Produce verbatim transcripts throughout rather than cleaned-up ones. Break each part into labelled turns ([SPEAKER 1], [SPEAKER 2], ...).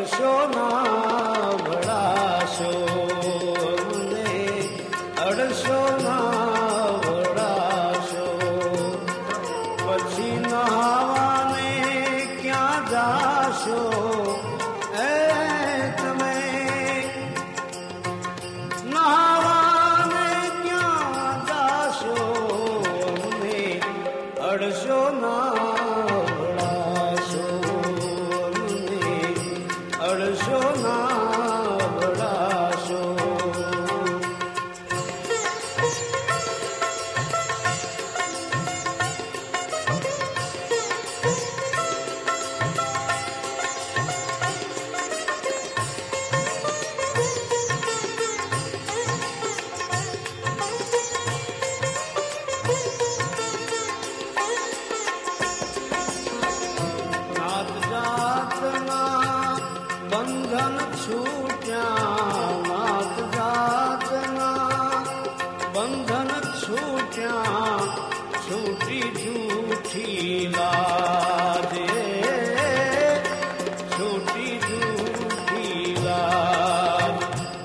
[SPEAKER 1] અડશો ના ભળાશો, અમને અડશો ના ભળાશો. પછી નહાવાને ક્યાં જાશો એ તમે, નહાવાને ક્યાં જાશો, અમને અડશો ના ભળાશો, અમને અડશો ના ભળાશો. બંધન છૂટ્યા, નાત જાતના બંધન છૂટ્યા, છૂટી જૂઠી લાજે, છૂટી જૂઠી લાજ.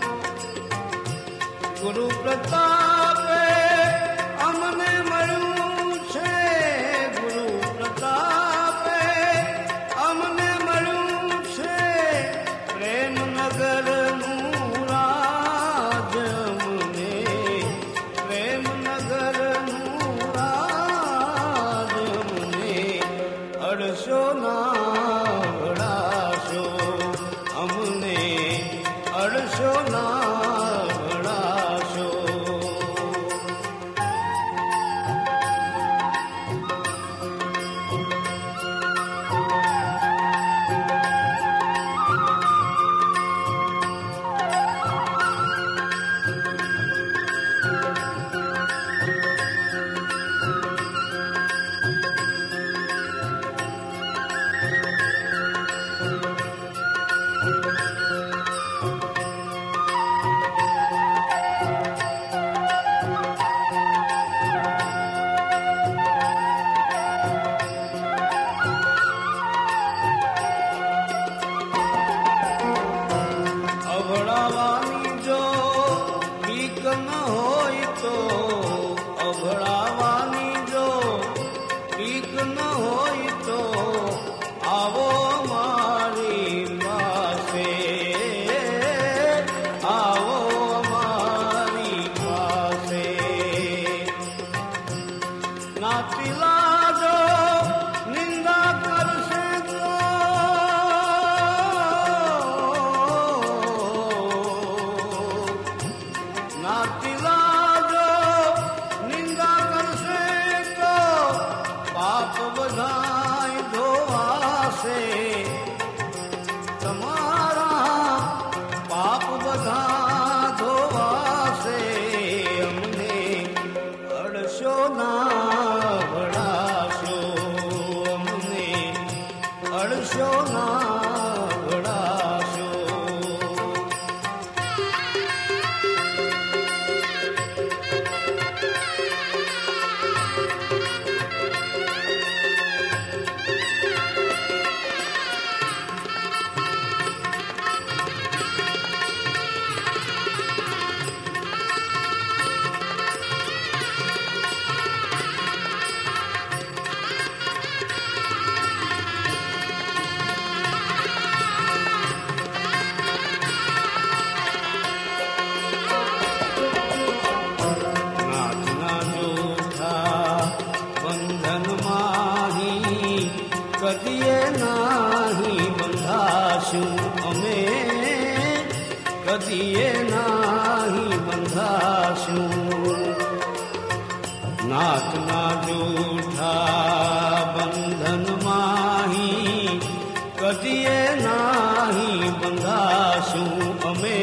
[SPEAKER 1] ગુરુ પ્રતાપે અમને મળ્યું છે, ગુરુ પ્રતાપે અમને મળ્યું છે, પ્રેમનગરનું રાજ અમને, પ્રેમનગરનું રાજ અમને. અડશો ના ભળાશો, અમને અડશો ના ભળાશો. અભળાવાની જો બીક ન હોય તો, અભળાવાની જો બીક ન હોય તો, આવો મારી પાસે, આવો મારી પાસે. નાતી લાજો નિંદા કરશે તો, નાતી લાજો નિંદા કરશે તો, પાપ બધાય ધોવાશે, તમારા પાપ બધા ધોવાશે. અમને અડશો ના ભળાશો, અમને અડશો ના ભળાશો. નાથના જોઠા બંધન માહી કદીએ નાહી બંધાશું, અમે કદીએ નાહી બંધાશું. નાથના જોઠા બંધન માહી કદીએ નાહી બંધાશું, અમે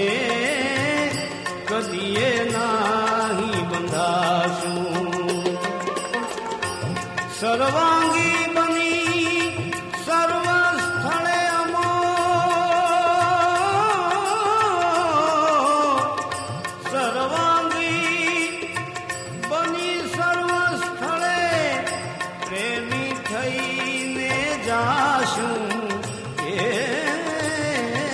[SPEAKER 1] કદીએ નાહી બંધાશું. સર્વાંગી બની સર્વ સ્થળે અમો, સર્વાંગી બની સર્વ સ્થળે પ્રેમી થઈને જાશું. એ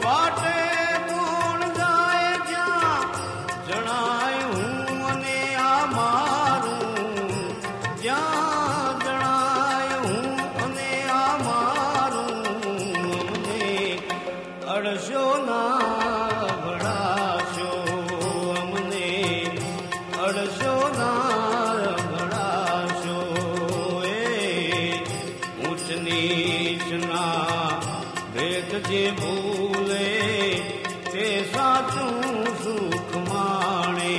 [SPEAKER 1] વાટે કોણ જાય જ્યાં જણાય હું અને આ મારું, જ્યાં જણાય હું અને આ મારું. અમને અડશો ના ભણાશો, અમને અડશો ના ભણાશો. એ ઊંચ નીચના ભેદ જે ભૂલે તે સાચું સુખ માણે.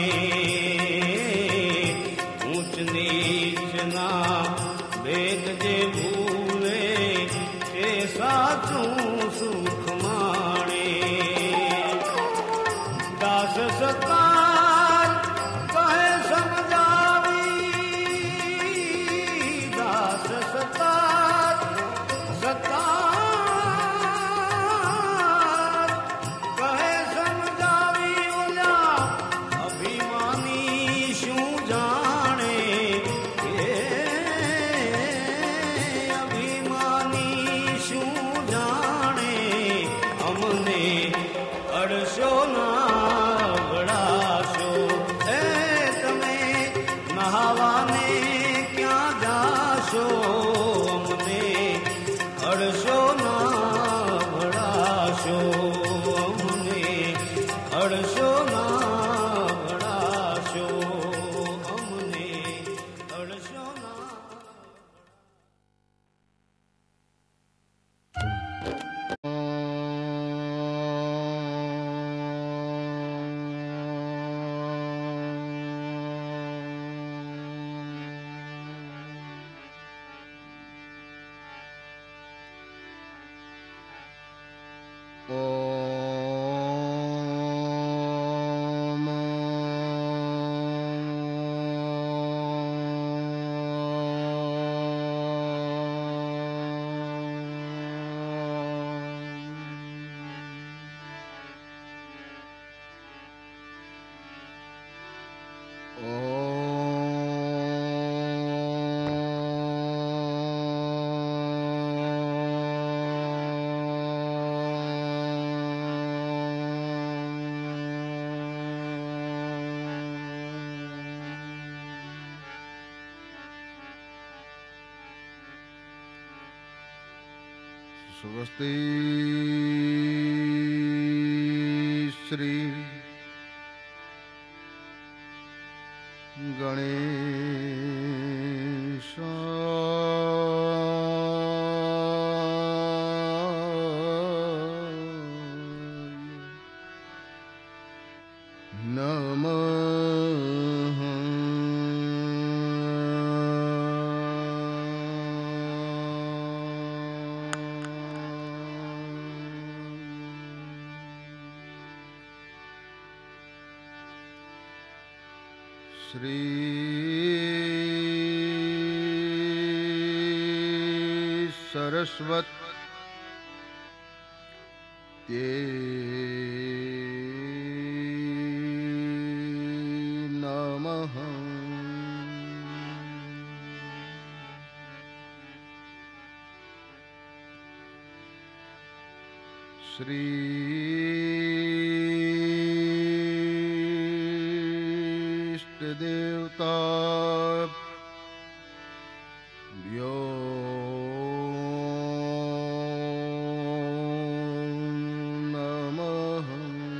[SPEAKER 1] ઊંચ નીચના ભેદ જે ભૂલે તે સાચું સુખ માણે. દાસ સકાર કહે સમજાવી, દાસ સકાર સકાર કહે સમજાવી. ઓલા અભિમાની શું જાણે, એ અભિમાની શું જાણે. અમને અડશો ના ભણાશો. એ તમે નહાવાને ક્યાં જાશો, અમને અડશો ના ભણાશો. અમને અડશો ના ભણાશો, અમને અડશો ના.
[SPEAKER 2] स्वस्ति श्री गणेशाय नमः. श्री सरस्वत्यै नमः. श्री देवताभ्यो नमः.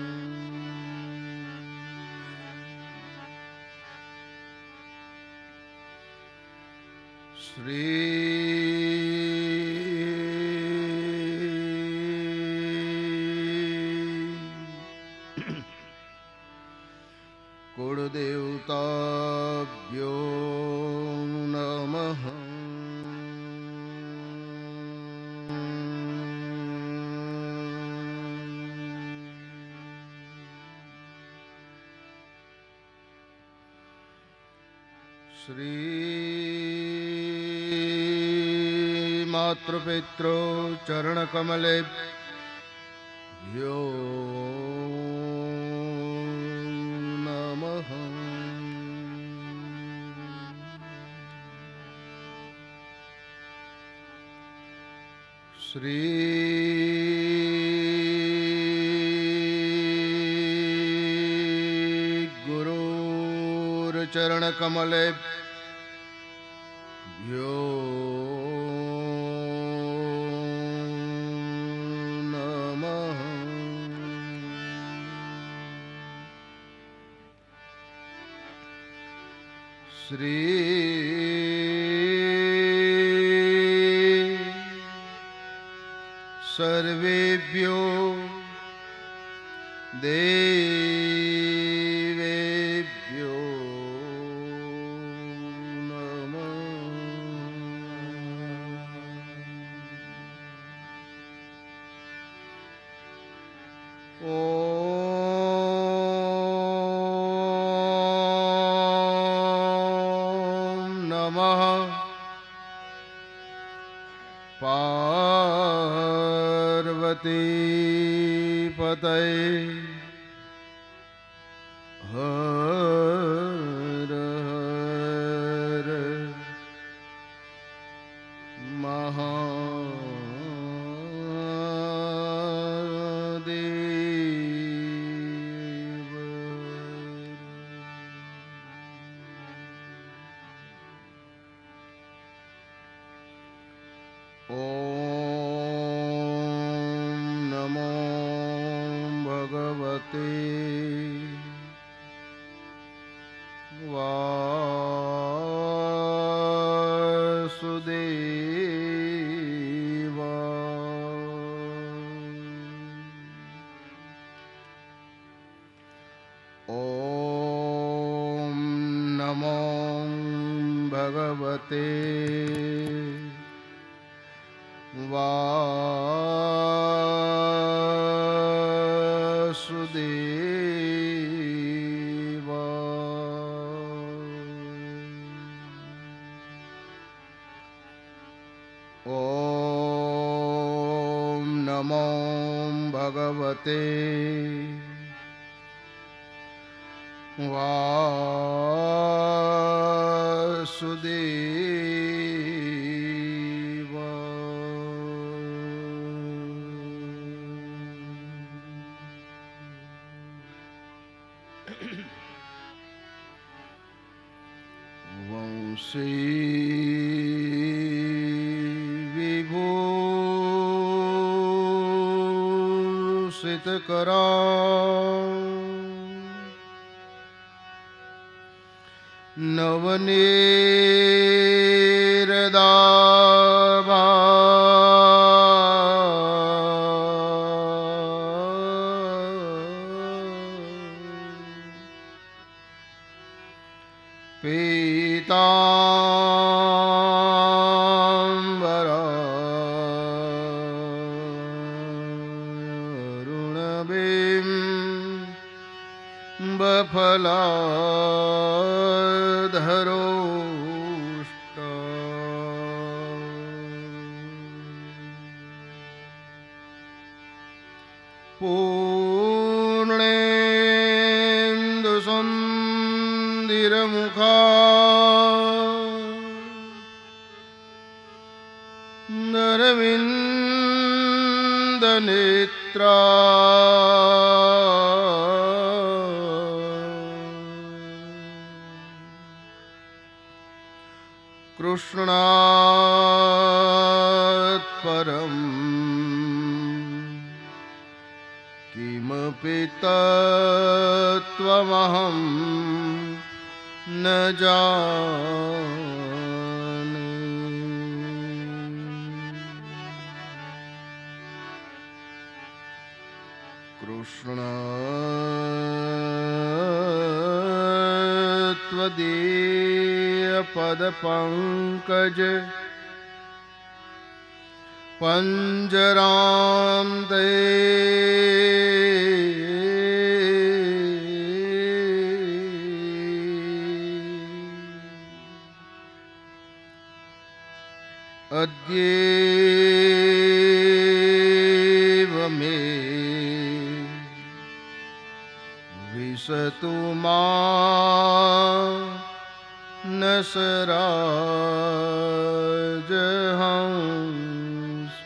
[SPEAKER 2] श्री कुलदेवताभ्यो नमः. श्री मातृपितृ चरणकमलेभ्यो नमः. श्री चरणकमलेभ्यो नमः। श्री सर्वेभ्यो देवेभ्यो नमः। ॐ नमः पार्वतीपतये। हर हर महादेव। ॐ नमो भगवते वासुदेवाय। ॐ नमो भगवते वासुदेवाय। ॐ नमो भगवते वासुदेवाय। वंशी विभूषितकरा नवनीरदाभा पीताम्बरा रुणबिम्बफलाधरोष्ट पूर्णेन्दुसुन्दरमुखा नरविन्दनेत्रा कृष्णात् परम् किमपि तत्त्वमहं न जाने। कृष्ण त्वदीय पदपङ्कज पंजरान्ते अद्येव मे विशतु मानसराजहंस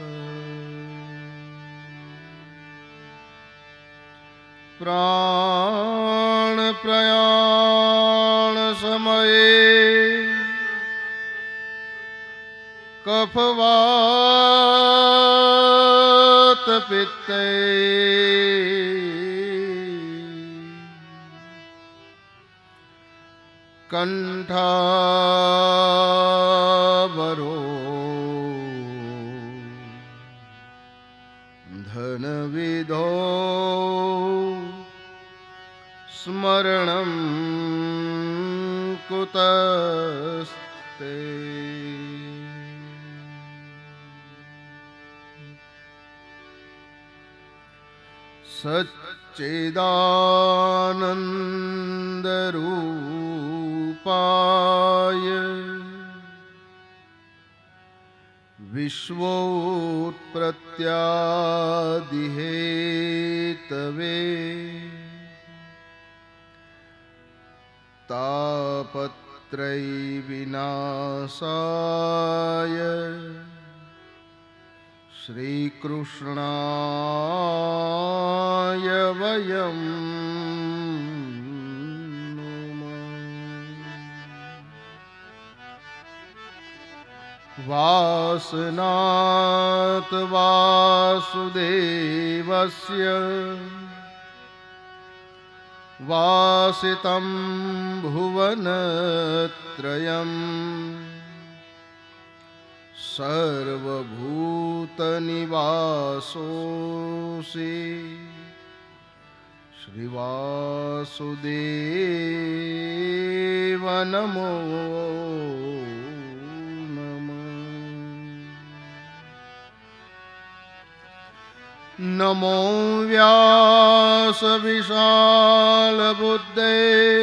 [SPEAKER 2] प्राण प्रयाण कफवात पित्ते कंठावरो धनविधो स्मरणं कुतस्ते। सच्चिदानन्दरूपाय विश्वोत्पत्त्यादिहेतवे तापत्रयविनाशाय श्रीकृष्णाय वयं वासनात् वासुदेवस्य वासितं भुवनत्रयम् सर्वभूतनिवासोऽसि श्रीवासुदेव नमो नमो व्यास विशालबुद्धे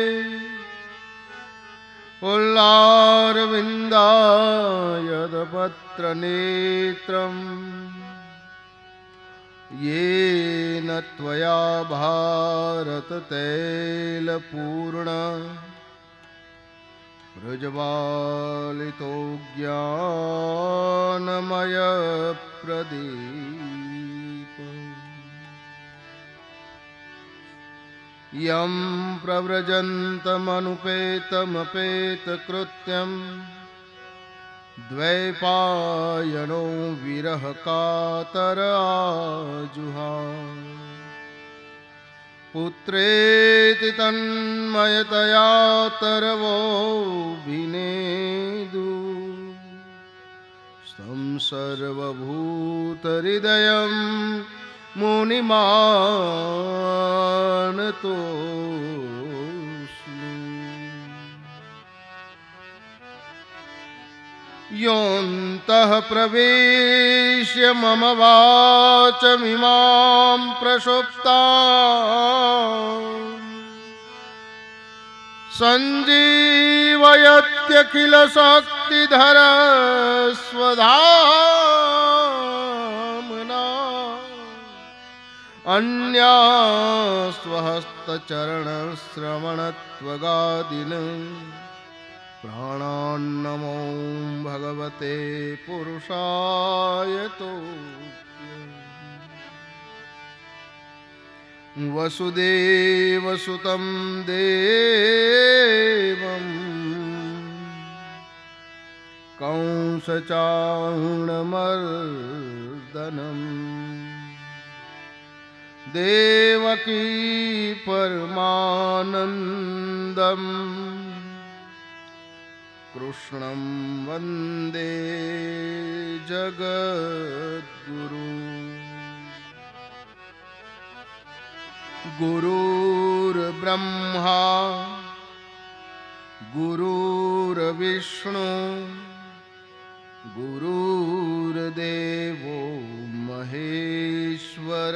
[SPEAKER 2] पुल्लारविन्दायदपत्रनेत्रम् येन त्वया भारततैलपूर्ण प्रज्वालितो ज्ञानमयप्रदीप यं प्रव्रजन्तमनुपेतमपेतकृत्यं द्वैपायनो विरहकातर आजुहाव पुत्रेति तन्मयतया तरवोऽभिनेदु तं सर्वभूतहृदयं मुनिमानतोऽस्मि। योऽन्तः प्रवेश्य मम वाचमिमां प्रसुप्ताम् सञ्जीवयत्यखिलशक्तिधर स्वधाम्ना अन्यास्वहस्तचरणश्रवणत्वगादीन् प्राणान्नमो भगवते पुरुषाय तुभ्यम्। वसुदेवसुतं देवम् कंसचाणूरमर्दनम् देवकी परमानन्दम् कृष्णं वन्दे जगद्गुरु। गुरुर्ब्रह्मा गुरुर्विष्णु गुरुर्देवो महेश्वर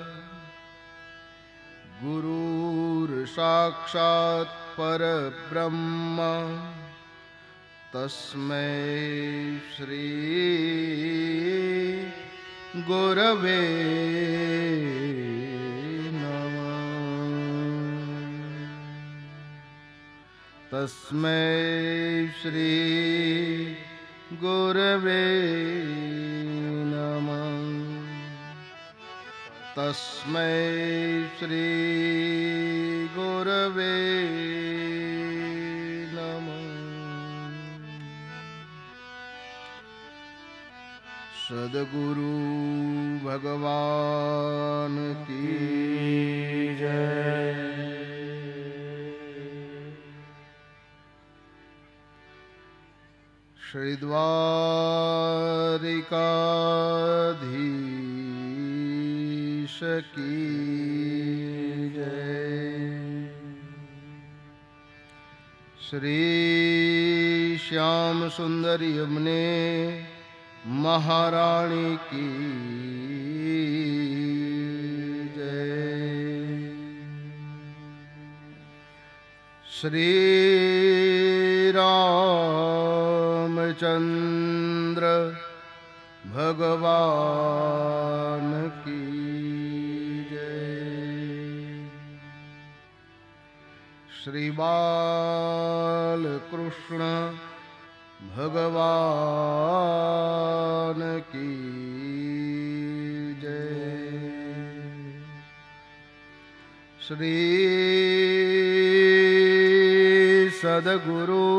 [SPEAKER 2] गुरुर्साक्षात् परब्रह्म तस्मै श्री गुरवे नमः। तस्मै श्री गुरवे नमः। तस्मै श्री गुरवे नमः। सद्गुरु भगवान की जय। श्री द्वारिकाधीश की जय। श्री श्याम सुंदरी यमुने महारानी की जय। श्री रामचंद्र भगवान की जय। श्री बालकृष्ण भगवान की जय। श्री सद्गुरु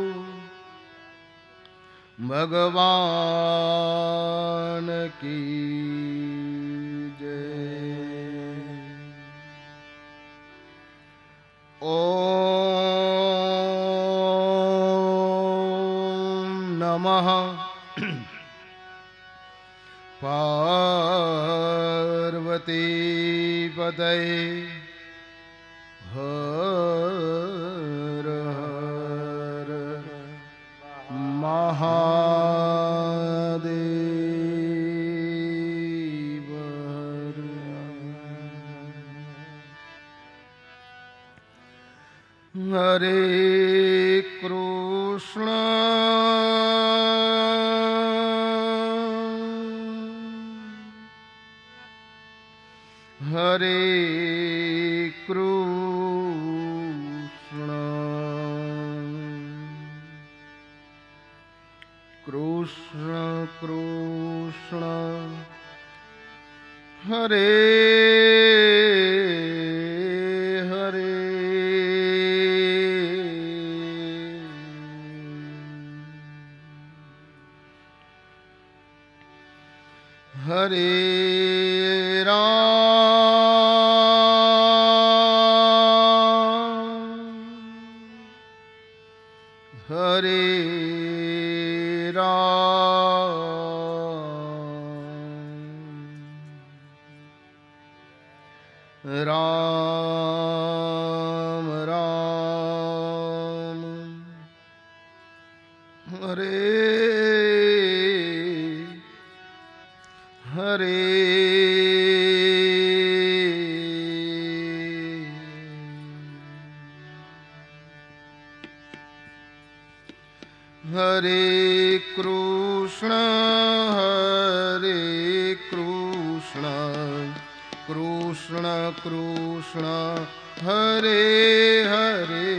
[SPEAKER 2] भगवान की जय। ओम नमः पार्वती पतये हर हर महादेव। हरे कृष्ण हरे कृष्ण कृष्ण कृष्ण हरे हरे हरे राम हरे राम राम हरे हरे हरे कृष्ण हरे कृष्ण कृष्ण कृष्ण हरे हरे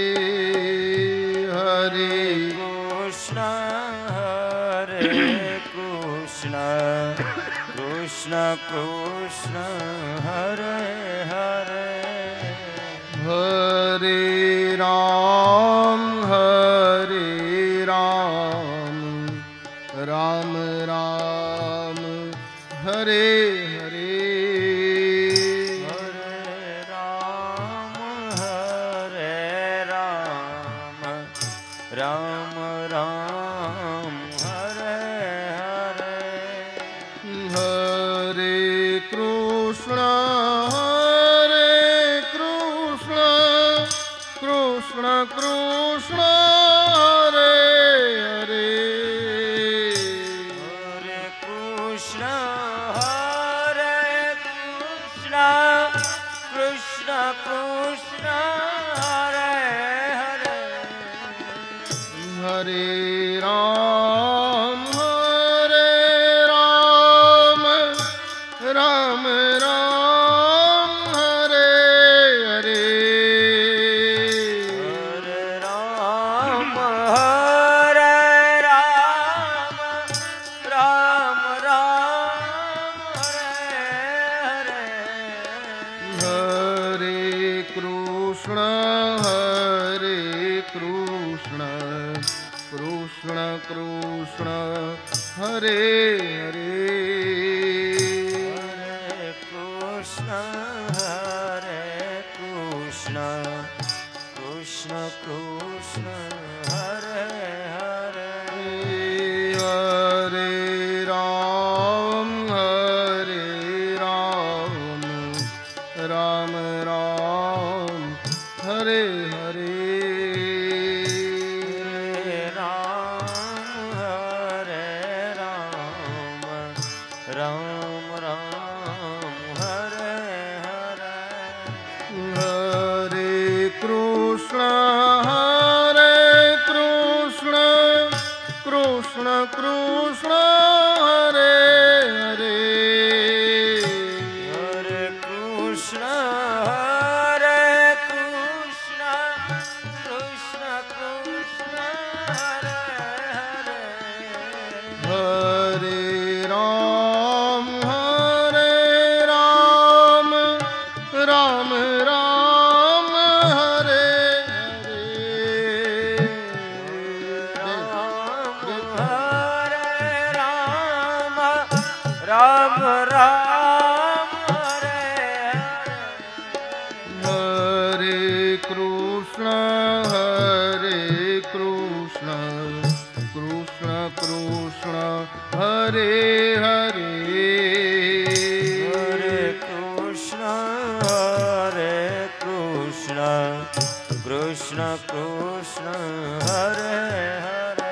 [SPEAKER 2] हरे
[SPEAKER 3] कृष्ण हरे कृष्ण कृष्ण कृष्ण हरे हरे
[SPEAKER 2] हरे राम हरे राम राम राम हरे हरे
[SPEAKER 3] हरे राम हरे राम राम राम हरे हरे
[SPEAKER 2] हरे कृष्ण हरे कृष्ण कृष्ण कृष्ण हरे हरे
[SPEAKER 3] हरे कृष्ण हरे कृष्ण कृष्ण कृष्ण हरे हरे
[SPEAKER 2] हरे राम हरे राम राम राम हरे हरे
[SPEAKER 3] हरे राम हरे राम राम राम हरे हरे
[SPEAKER 2] हरे कृष्ण हरे कृष्ण कृष्ण कृष्ण हरे
[SPEAKER 3] Hare Krishna, Krishna Krishna, Hare Hare,
[SPEAKER 2] Hare Ram, Hare Ram, Ram Ram, Hare Hare.
[SPEAKER 3] Ram Ram Hare Hare,
[SPEAKER 2] Hare Krishna, Hare Krishna, Krishna Krishna, Hare Hare,
[SPEAKER 3] Hare Krishna, Hare Krishna, Krishna Krishna, Hare Hare,
[SPEAKER 2] Hare Ram, Hare Ram, Ram Ram, Hare Hare.
[SPEAKER 3] Ram Hare Ram, Ram Ram Hare Hare,
[SPEAKER 2] Hare Krishna, Hare Krishna, Krishna Krishna, Hare Hare,
[SPEAKER 3] Hare Krishna, Hare Krishna, Krishna Krishna, Hare Hare,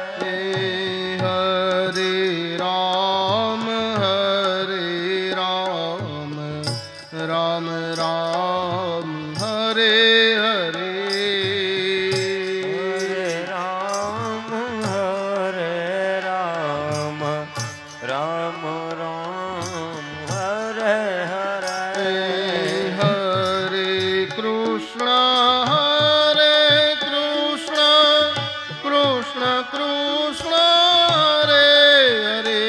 [SPEAKER 2] Hare Ram, Hare Ram, Ram Ram, Hare Hare,
[SPEAKER 3] Hare Ram, Hare Ram, Ram Ram, Hare Hare,
[SPEAKER 2] Hare Krishna, Hare Krishna, Krishna Krishna, Hare Hare,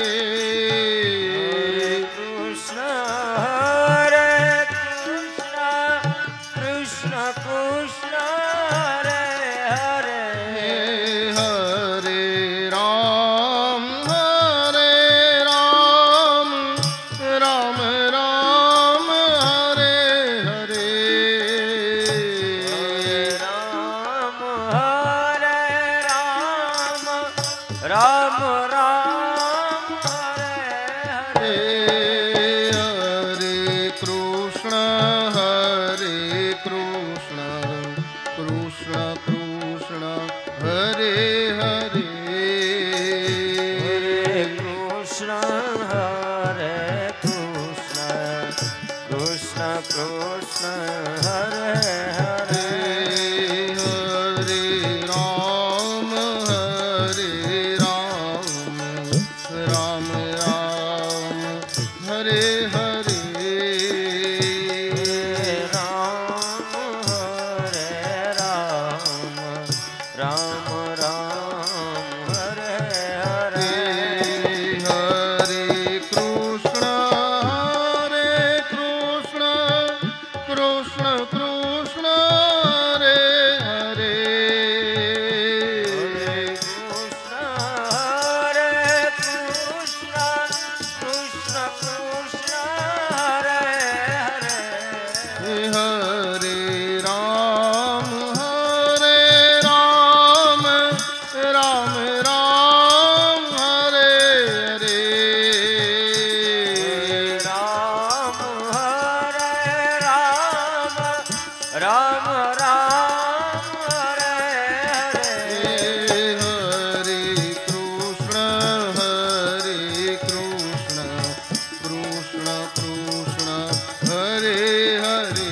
[SPEAKER 3] Hare Krishna, Hare Krishna, Krishna Krishna, Hare Hare,
[SPEAKER 2] Hare Ram, Hare Ram, Ram Ram, Hare Hare,
[SPEAKER 3] Hare Ram, Hare Ram, Ram Ram, Hare Hare,
[SPEAKER 2] Hare Krishna, Hare Krishna, Krishna Krishna, Hare Hare,
[SPEAKER 3] Hare Krishna, Hare Krishna, Krishna Krishna, Hare Hare,
[SPEAKER 2] Hare Ram, Hare Ram, Ram Ram, Hare Hare,
[SPEAKER 3] Hare Ram, Hare Ram, Ram Ram, Hare Hare,
[SPEAKER 2] Hare Krishna, Hare Krishna, Krishna Krishna, Hare Hare,
[SPEAKER 3] Hare Krishna, Hare Krishna, Krishna Krishna, Hare Hare,
[SPEAKER 2] Hare Ram, Hare Ram, Ram Ram, Hare Hare,
[SPEAKER 3] Ram, Hare Ram, Ram Ram, Hare Hare,
[SPEAKER 2] Hare Krishna, Hare Krishna, Krishna Krishna, Hare Hare,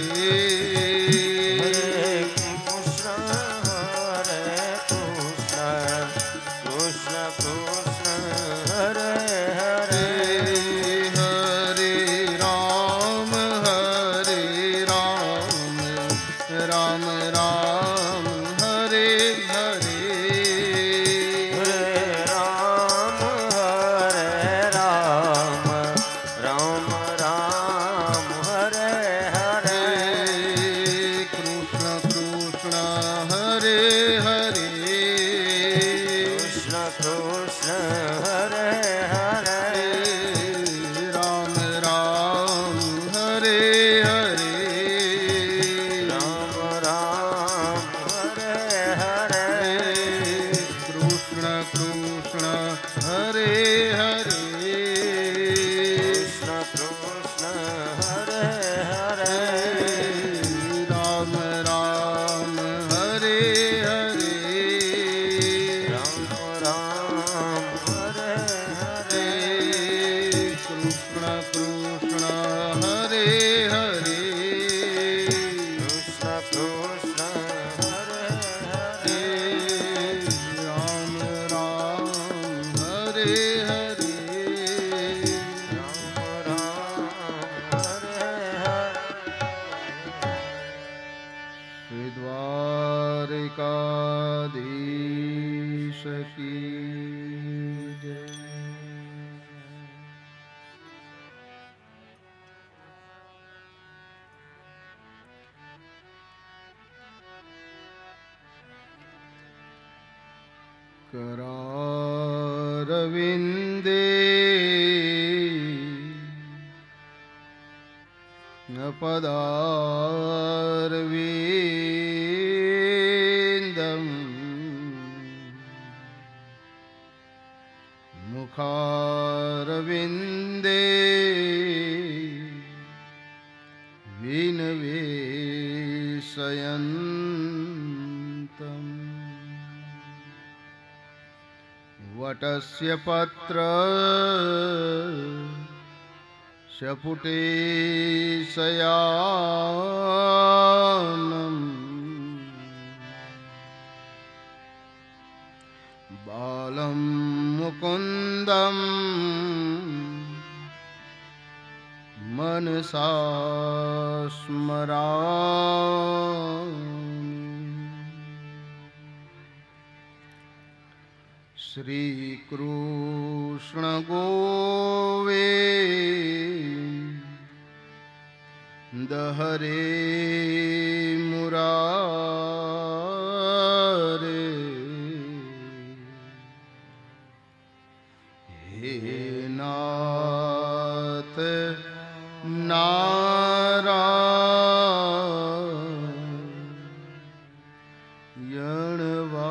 [SPEAKER 3] Hare Krishna, Hare Krishna, Krishna Krishna, Hare Hare,
[SPEAKER 2] Hare Ram, Hare Ram, Ram Ram, Hare Hare,
[SPEAKER 3] Hare Ram, Hare Ram, Ram Ram, Hare Hare,
[SPEAKER 2] करारविन्दे पदारविन्दम् मुखारविन्दे विनिवेशयन्तम् वटस्य पत्र शपुटे शयानम् बालं मुकुन्दं मनसा स्मरामि। श्रीकृष्ण गोविन्द हरे मुरारे हे नाथ नारायण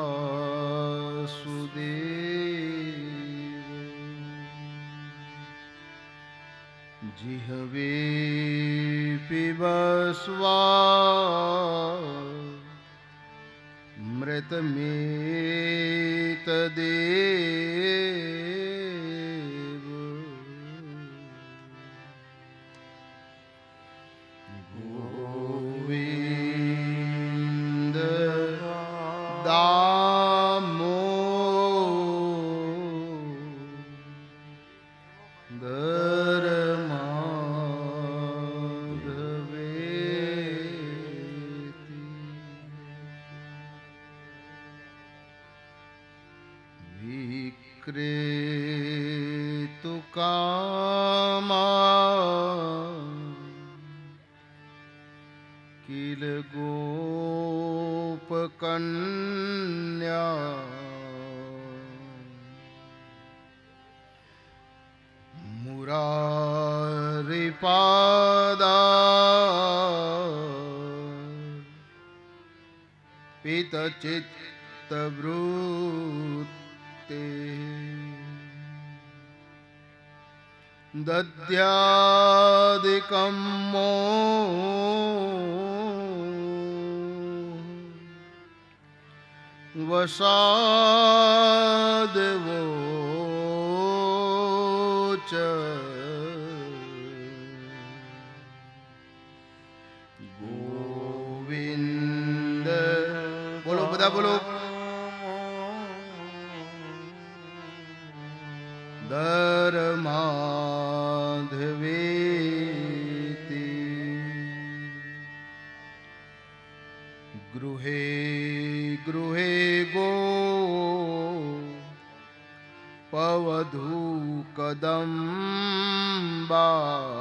[SPEAKER 2] वासुदेव जिह्वे पिबस्वा मृतमेतदेव गोविन्द दामोदर माधवेति विक्रेतु कामा किल गोपकन्या मुरारिपादा पितचित्तवृत्ते दद्यादिकं वसादवोच गोविंद बोलो बदा बोलो दर माधवेति गृहे गृहे गो पवधू कदम्बा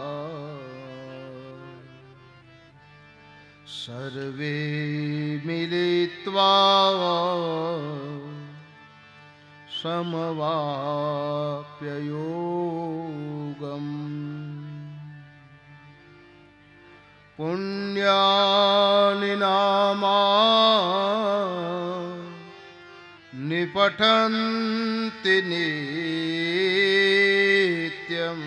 [SPEAKER 2] सर्वे मिलित्वा समवाप्ययोगम् पुण्यानि नामा निपठन्ति नित्यम्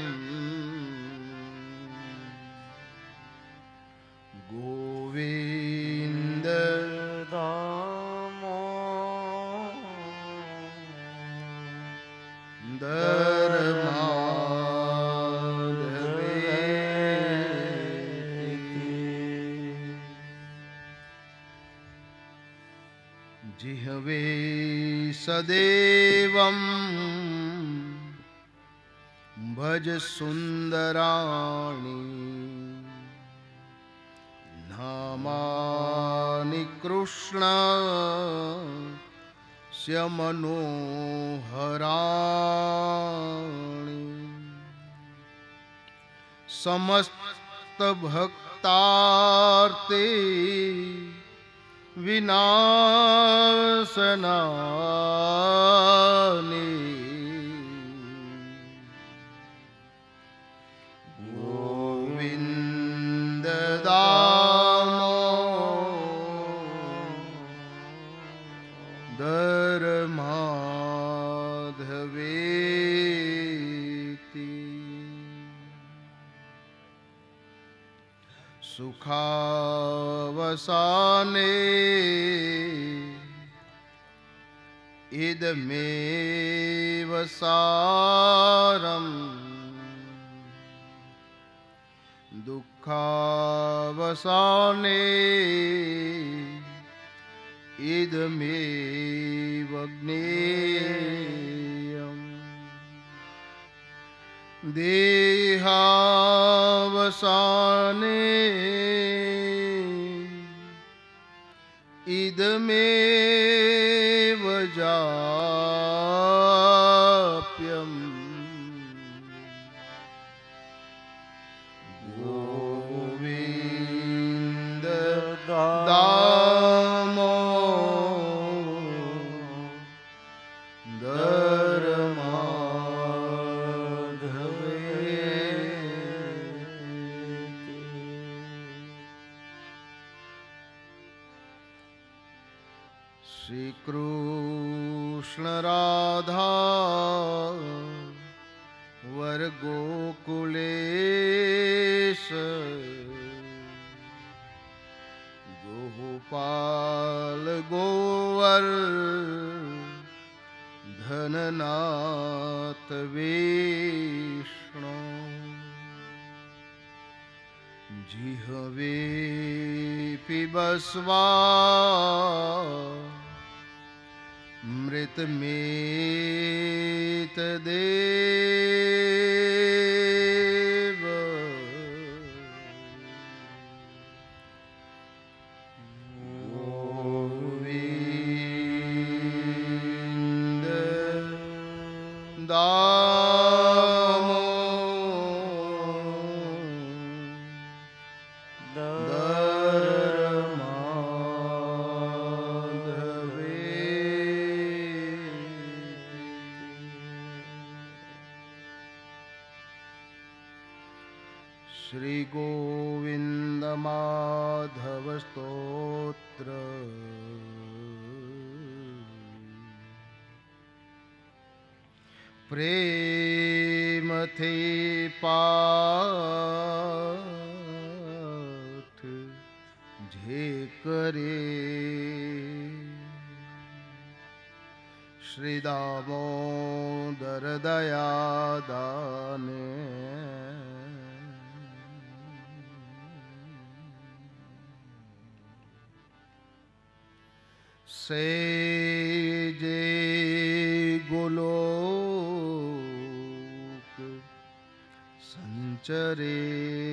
[SPEAKER 2] गोविन्द दामोदर जिह्वे सदेवं भज सुन्दराणि नामानि कृष्णस्य मनोहराणि समस्त भक्तार्ते विनाशनानि गोविन्द दामोदर माधवेति सुखावसाने इदमेव सारम् दुःखावसाने इदमेव ज्ञेयम् देहावसाने इदमेव जाप्यम् गोविन्द दामोदर माधवेति श्री कृष्ण राधा वर गोकुलेश गोपाल गोवर धननाथ विष्णु जिह्वे पिबस्वा मृतमेतदेव गोविन्द दामोदर श्री गोविंद माधव स्तोत्र प्रेम थे पाठ जे करे श्री दामोदर दया दाने से जे गोलोक संचरे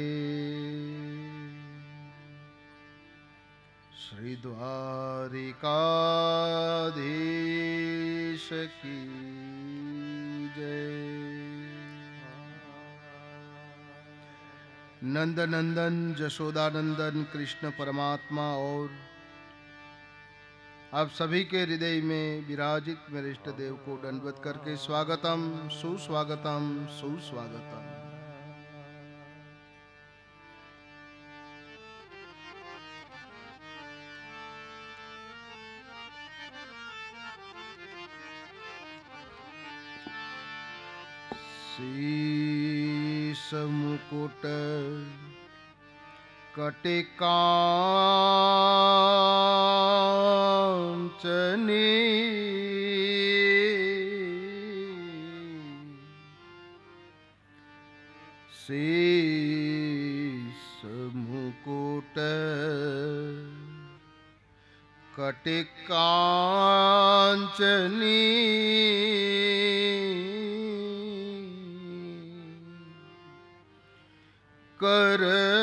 [SPEAKER 2] श्री द्वारिकाधीश की जय। नंद नंदन जशोदानंदन कृष्ण परमात्मा और आप सभी के हृदय में विराजित मेरे इष्ट देव को दंडवत करके स्वागतम सुस्वागतम सुस्वागतम। शीश मुकुट कटिकांचनी शीश मुकुट कटिकांचनी कर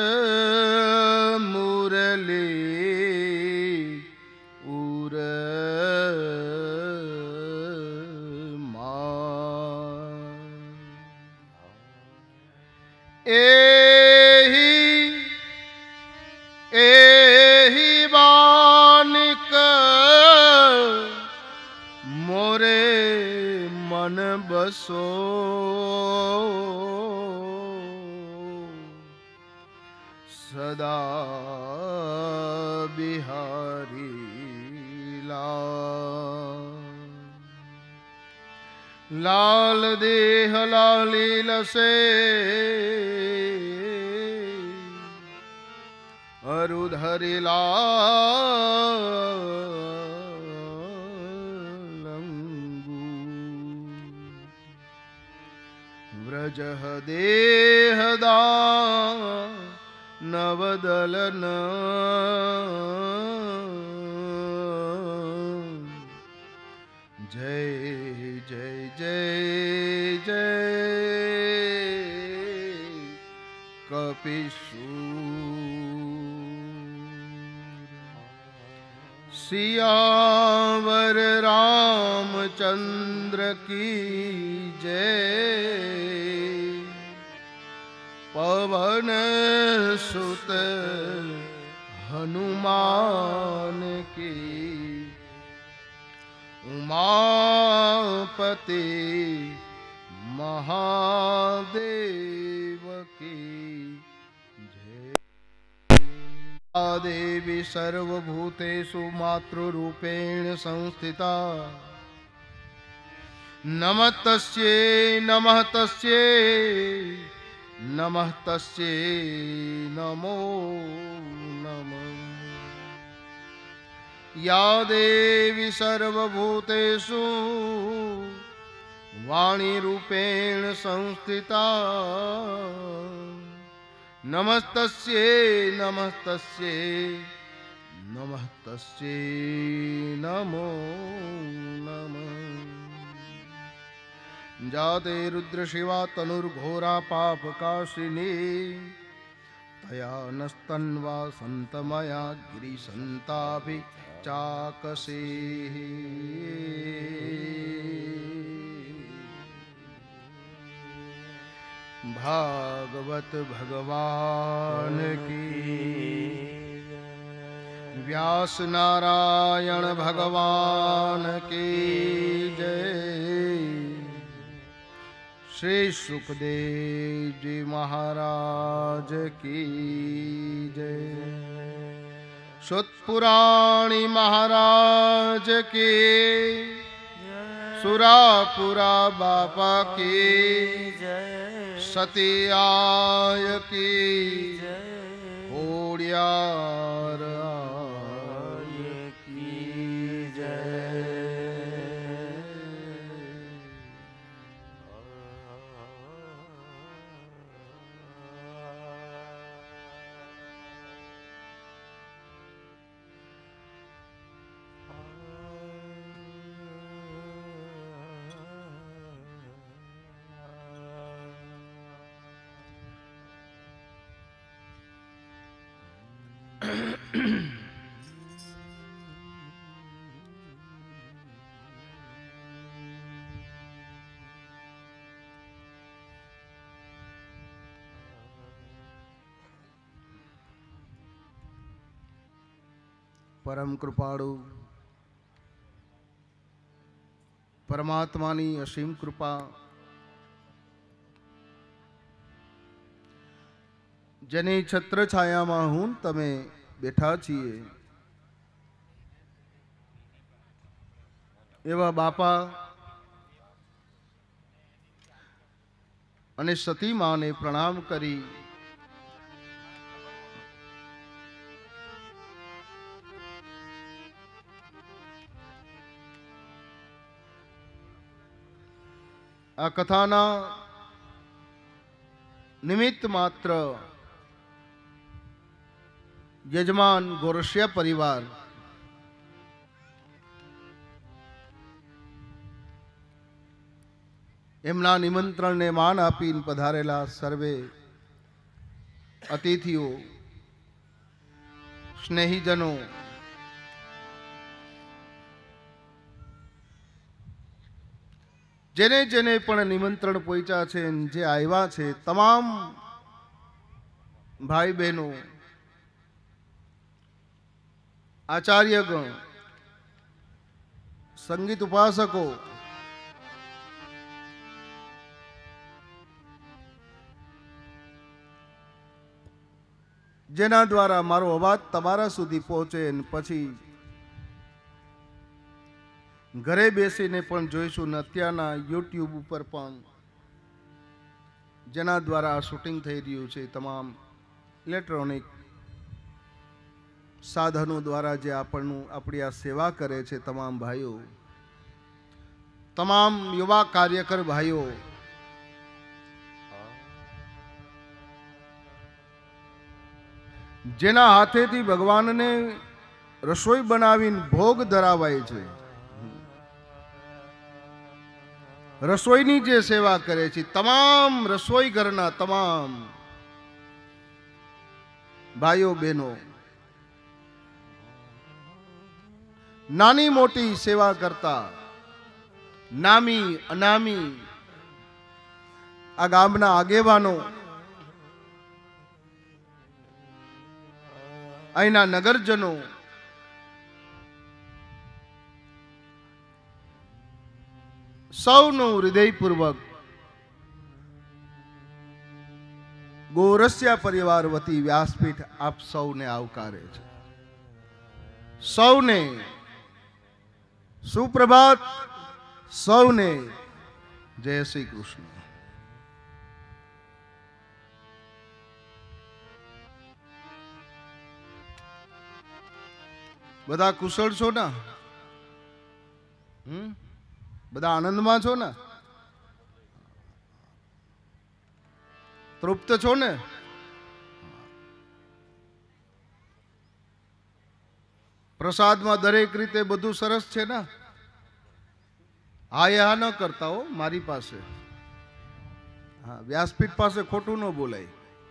[SPEAKER 2] मुरली उर एहि एहि बानी बसो सदा बिहारी लाल। लाल देह लाली लसे अरुधरि लालंगू। व्रजह देहदा नवदलन जय जय जय जय कपिसूर। सियावर रामचंद्र की जय। पवन सुत हनुमान की उमापति महादेव की जय। देवी सर्वभूतेषु मातृरूपेण संस्थिता। नमः तस्यै नमः तस्यै नमः तस्यै नमो नमः। या देवी सर्वभूतेषु वाणीरूपेण संस्थिता। नमस्तस्यै नमस्तस्यै नमस्तस्यै नमो नमः। जाते रुद्र शिवा तनुर्घोरा पापकाशिनी। तया नस्तन्वा संतमया गिरिसंताभि चाकसे। भागवत भगवान की। व्यास नारायण भगवान की जय। श्री सुखदेव जी महाराज की जय। सुतपुराणी महाराज की। सुरापुरा बापा की जय। सतियाय की होड़ियार आय की जय। परम कृपाळु परमात्मानी असीम कृपा। જેની છત્રછાયામાં હું તમે બેઠા છીએ એવા બાપા અને સતી માને પ્રણામ કરી આ કથાના નિમિત્ત માત્ર यजमान गोरसिया परिवार एमना निमंत्रण ने मान आपी पधारेला सर्वे अतिथिओ स्नेहीजनों जेने जेने पण निमंत्रण पहुंचा छे जे आव्या छे तमाम भाई बहनों आचार्यगण संगीत उपासकों જેના દ્વારા મારો અવાજ તમારા સુધી પહોંચે અને પછી ઘરે બેસીને પણ જોઈશું ને અત્યારના યુટ્યુબ ઉપર પણ જેના દ્વારા શૂટિંગ થઈ રહ્યું છે તમામ ઇલેક્ટ્રોનિક સાધનો દ્વારા જે આપણનું આપણી આ સેવા કરે છે તમામ ભાઈઓ, તમામ યુવા કાર્યકર ભાઈઓ, જેના હાથેથી ભગવાનને રસોઈ બનાવીને ભોગ ધરાવાય છે, રસોઈની જે સેવા કરે છે તમામ રસોઈ ઘરના તમામ ભાઈઓ બહેનો, નાની મોટી સેવા કરતા નામી અનામી આ ગામના આગેવાનો, અહીંના નગરજનો, સૌનું હૃદયપૂર્વક ગોરસિયા પરિવાર વતી વ્યાસપીઠ આપ સૌને આવકારે છે. સૌને સુપ્રભાત, સૌને જય શ્રી કૃષ્ણ. બધા કુશળ છો ને? હમ બધા આનંદમાં છો ને? તૃપ્ત છો ને? પ્રસાદમાં દરેક રીતે બધું સરસ છે ને? હા એ હા ન કરતા હો મારી પાસે. હા, વ્યાસપીઠ પાસે ખોટું ન બોલાય.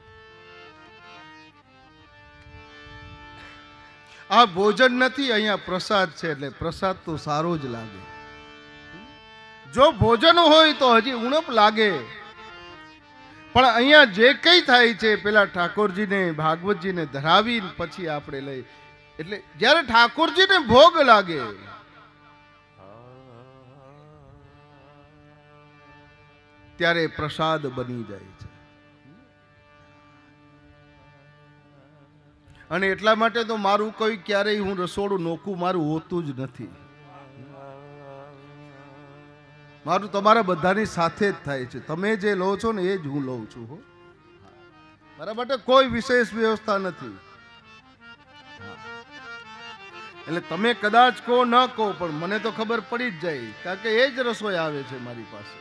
[SPEAKER 2] આ ભોજન નથી, અહીંયા પ્રસાદ છે એટલે પ્રસાદ તો સારો જ લાગે. જો ભોજન હોય તો હજી ઉણપ લાગે, પણ અહીંયા જે કઈ થાય છે પેલા ઠાકોરજીને ભાગવતજીને ધરાવીને પછી આપણે લઈ, એટલે જ્યારે ઠાકોરજીને ભોગ લાગે ત્યારે પ્રસાદ બની જાય છે. અને એટલા માટે તો મારું કોઈ ક્યારેય હું રસોડું નોખું મારું હોતું જ નથી. મારું તમારા બધાની સાથે જ થાય છે. તમે જે લો છો ને એ જ હું લઉં છું. હો, મારા માટે કોઈ વિશેષ વ્યવસ્થા નથી. એટલે તમે કદાચ કહો ન કહો પણ મને તો ખબર પડી જ જાય, કારણ કે એ જ રસોઈ આવે છે મારી પાસે.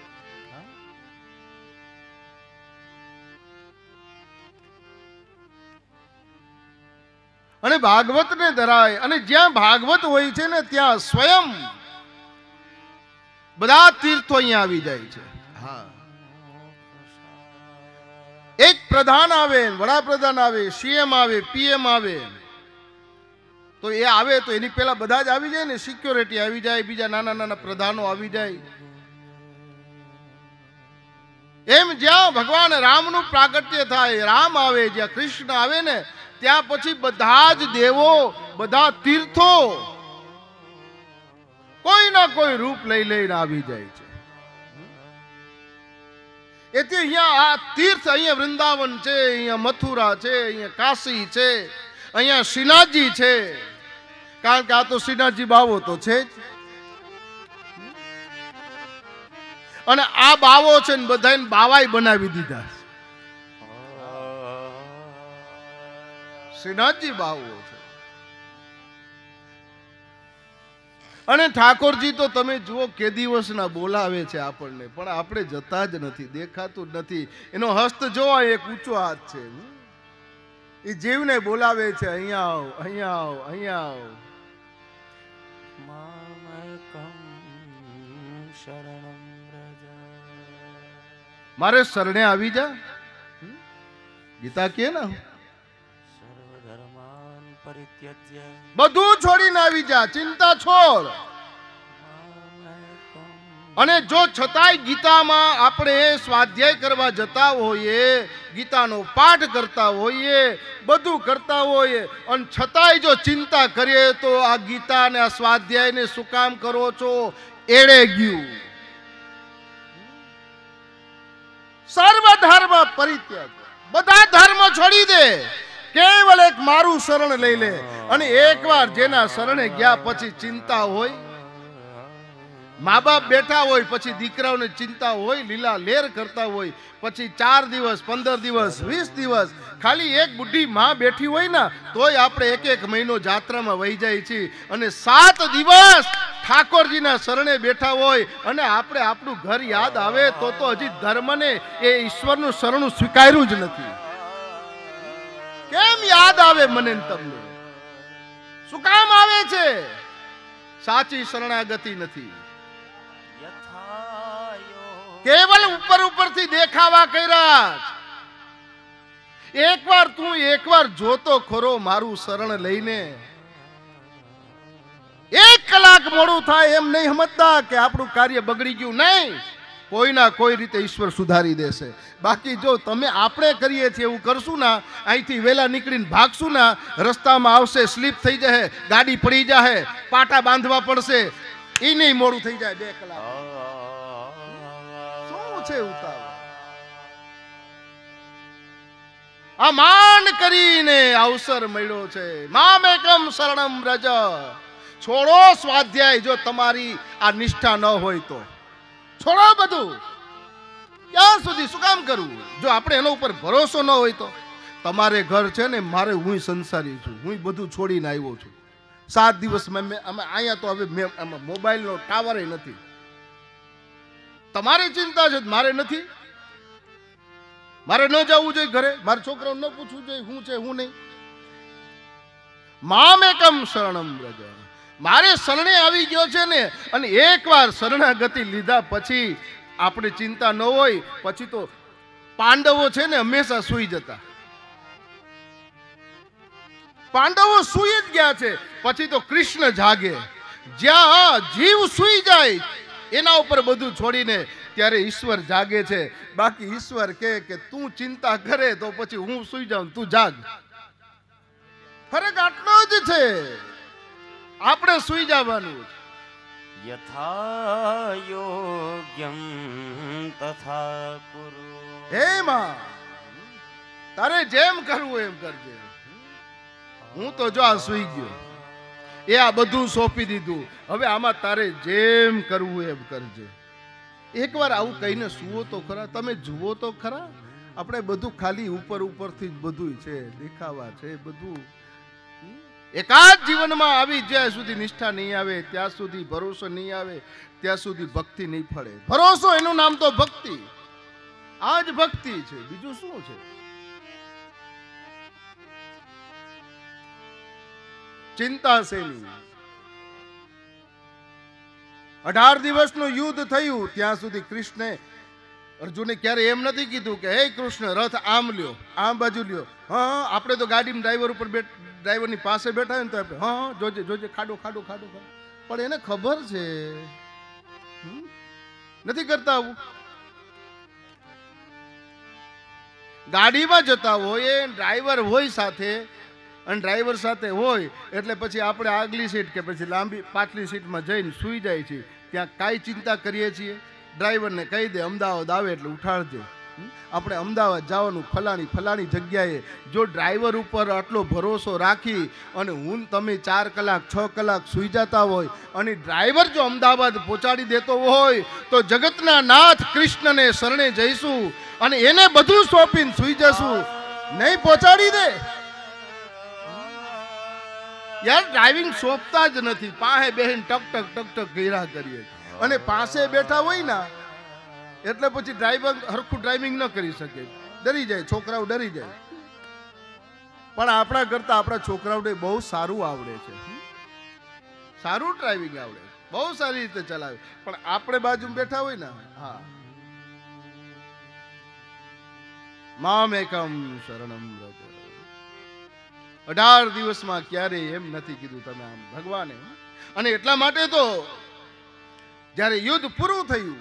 [SPEAKER 2] અને ભાગવત ને ધરાય, અને જ્યાં ભાગવત હોય છે ને ત્યાં સ્વયં બધા તીર્થો અહીંયા આવી જાય છે. હા, એક પ્રધાન આવે, વડાપ્રધાન આવે, સીએમ આવે, પીએમ આવે, તો એ આવે તો એની પેલા બધા જ આવી જાય ને. સિક્યોરિટી આવી જાય, બીજા નાના નાના પ્રધાનો આવી જાય. એમ જ્યાં ભગવાન રામનું પ્રાગટ્ય થાય, રામ આવે, જ્યાં કૃષ્ણ આવે ને ત્યાં પછી બધા જ દેવો, બધા તીર્થો કોઈ ના કોઈ રૂપ લઈ લઈને આવી જાય છે. એથી અહીંયા આ તીર્થ, અહીંયા વૃંદાવન છે, અહીંયા મથુરા છે, અહીંયા કાશી છે, અહીંયા શ્રીનાથજી છે, કારણ કે આ તો શ્રીનાથજી બાવો તો છે જ. અને આ બાવો છે ને બધાને બાવાય બનાવી દીધા. શ્રીનાથજી બાવો છે. અને ઠાકોરજી તો તમે જુઓ કે દિવસના બોલાવે છે આપણને, પણ આપણે જતા જ નથી, દેખાતું જ નથી. એનો હસ્ત જોવો, એક ઊંચો હાથ છે, એ જીવને બોલાવે છે, અહીંયા આવ, અહીંયા આવ, અહીંયા આવ. મારે શરણે આવી જા. ગીતા કે ને બધું છોડીને આવી જા, ચિંતા છોડ. અને જો છતાંય ગીતામાં આપણે સ્વાધ્યાય કરવા જતા હોઈએ, ગીતાનો પાઠ કરતા હોઈએ, બધું કરતા હોઈએ, અને છતાંય જો ચિંતા કરીએ તો આ ગીતા અને આ સ્વાધ્યાયને શું કામ કરો છો? એળે ગયું. સર્વ ધર્મ પરિત્યાગ, બધા ધર્મ છોડી દે, કેવલ એક મારું શરણ લઈ લે. અને એકવાર જેના શરણે ગયા પછી ચિંતા હોય, મા બાપ બેઠા હોય પછી દીકરાઓને ચિંતા હોય, લીલા લેર કરતા હોય, પછી ચાર દિવસ પંદર દિવસ વીસ દિવસ ખાલી એક બુઢી માં બેઠી હોય ને તોય આપણે એક એક મહિનો જાત્રામાં વહી જાય છે. અને સાત દિવસ ઠાકોરજીના શરણે બેઠા હોય અને આપણે આપણું ઘર યાદ આવે તો તો હજી ધર્મને એ ઈશ્વરનું શરણું સ્વીકાર્યું જ નથી. કેમ યાદ આવે મને ને તમને? શું કામ આવે છે? સાચી શરણાગતિ નથી. કેવલ ઉપર ઉપરથી દેખાવા કર્યા. એકવાર તું એકવાર જોતો ખરો મારું શરણ લઈને. એક કલાક મોડું થાય એમ નહીં સમજતા કે આપણું કાર્ય બગડી ગયું. નહીં, કોઈના કોઈ રીતે ઈશ્વર સુધારી દેશે. બાકી જો તમે આપણે કરીએ છીએ એવું કરશું ના, અહીંથી વેલા નીકળીને ભાગશું ના, રસ્તામાં આવશે, સ્લીપ થઈ જશે, ગાડી પડી જશે, પાટા બાંધવા પડશે, એ નહીં મોડું થઈ જાય બે કલાક. શું છે ઉતાવળ? આ માન કરીને અવસર મળ્યો છે. મામેકમ શરણમ વ્રજ. છોડો સ્વાધ્યાય. જો તમારી આ નિષ્ઠા ન હોય તો છોડો બધું. ક્યાં સુધી શું કામ કરવું? જો આપણે એનો ઉપર ભરોસો ન હોય તો. તમારે ઘર છે ને, મારે હું સંસારી છું, હું બધું છોડીને આવ્યો છું. સાત દિવસ મેં અમે અહીંયા તો હવે મોબાઈલનો ટાવર નથી. તમારી ચિંતા છે, મારે નથી. મારે ન જવું જોઈએ ઘરે, મારે છોકરાઓ ન પૂછવું જોઈએ હું છે હું નહીં. મામેકમ શરણમ વ્રજ. મારે શરણે આવી ગયો છે ને, અને એકવાર શરણાગતિ લીધા પછી આપણે ચિંતા ન હોય. પછી તો પાંડવો છે ને હંમેશા સૂઈ જતા. પાંડવો સૂઈ જ ગયા છે. પછી તો કૃષ્ણ જાગે. જ્યાં જીવ સૂઈ જાય એના ઉપર બધું છોડીને ત્યારે ઈશ્વર જાગે છે. બાકી ઈશ્વર કહે કે તું ચિંતા કરે તો પછી હું સૂઈ જાઉં, તું જાગ. ફરક આટલો જ છે. આપણે સૂઈ જવાનું.
[SPEAKER 3] યથા યોગ્યમ તથા કુરુ.
[SPEAKER 2] હે માં, તારે જેમ કરવું એમ કરજે. હું તો જો આ સૂઈ ગયો, એ આ બધું સોંપી દીધું. હવે આમાં તારે જેમ કરવું એમ કરજે. એકવાર આવું કહીને સુવો તો ખરા. તમે જુઓ તો ખરા, આપણે બધું ખાલી ઉપર ઉપરથી જ બધું છે, દેખાવા છે બધું. એકાદ જીવનમાં આવી જ્યાં સુધી નિષ્ઠા નહીં આવે, ત્યાં સુધી ભરોસો નહીં આવે, ત્યાં સુધી ભક્તિ નહીં ફળે. ભરોસો એનું નામ તો ભક્તિ. આ જ ભક્તિ છે, બીજું શું છે? ચિંતા શેની? અઢાર દિવસનું યુદ્ધ થયું ત્યાં સુધી કૃષ્ણે અર્જુને ક્યારે એમ નથી કીધું કે હે કૃષ્ણ રથ આમ લ્યો, આમ બાજુ લ્યો. હા, આપણે તો ગાડીમાં ડ્રાઈવર ઉપર ડ્રાઈવરની પાસે બેઠા હોય ને તો આપણે હા જોજે જોજે ખાડો ખાડો ખાડો ખાડો. પણ એને ખબર છે નથી કરતા આવું. ગાડીમાં જતા હોય ડ્રાઈવર હોય સાથે, અને ડ્રાઈવર સાથે હોય એટલે પછી આપણે આગલી સીટ કે પછી લાંબી પાછલી સીટમાં જઈને સૂઈ જાય છે. ત્યાં કાંઈ ચિંતા કરીએ છીએ? ડ્રાઈવરને કહી દે અમદાવાદ આવે એટલે ઉઠાડજે. આપણે અમદાવાદ જવાનું ફલાણી ફલાણી જગ્યાએ. જો ડ્રાઈવર ઉપર આટલો ભરોસો રાખી અને હું તમે ચાર કલાક છ કલાક સૂઈ જતા હોય અને ડ્રાઈવર જો અમદાવાદ પહોંચાડી દેતો હોય તો જગતના નાથ કૃષ્ણને શરણે જઈશું અને એને બધું સોંપીને સૂઈ જશું. નહીં પહોંચાડી દે યાર. ડ્રાઇવિંગ સોંપતા જ નથી. પાસે બેહીને ટક ટક ટક ટક ગીરા કરીએ અને પાસે બેઠા હોય ને એટલે પછી ડ્રાઈવર હરખું ડ્રાઇવિંગ ન કરી શકે, ડરી જાય, છોકરાઓ ડરી જાય. પણ આપણા કરતા આપણા છોકરાઓને બહુ સારું આવડે છે, સારું ડ્રાઇવિંગ આવડે, બહુ સારી રીતે ચલાવે. પણ આપણે બાજુ બેઠા હોય ને, હા મામેકમ શરણમ વ્રજ. અઢાર દિવસમાં ક્યારેય એમ નથી કીધું તમે આમ ભગવાને. અને એટલા માટે તો જ્યારે યુદ્ધ પૂરું થયું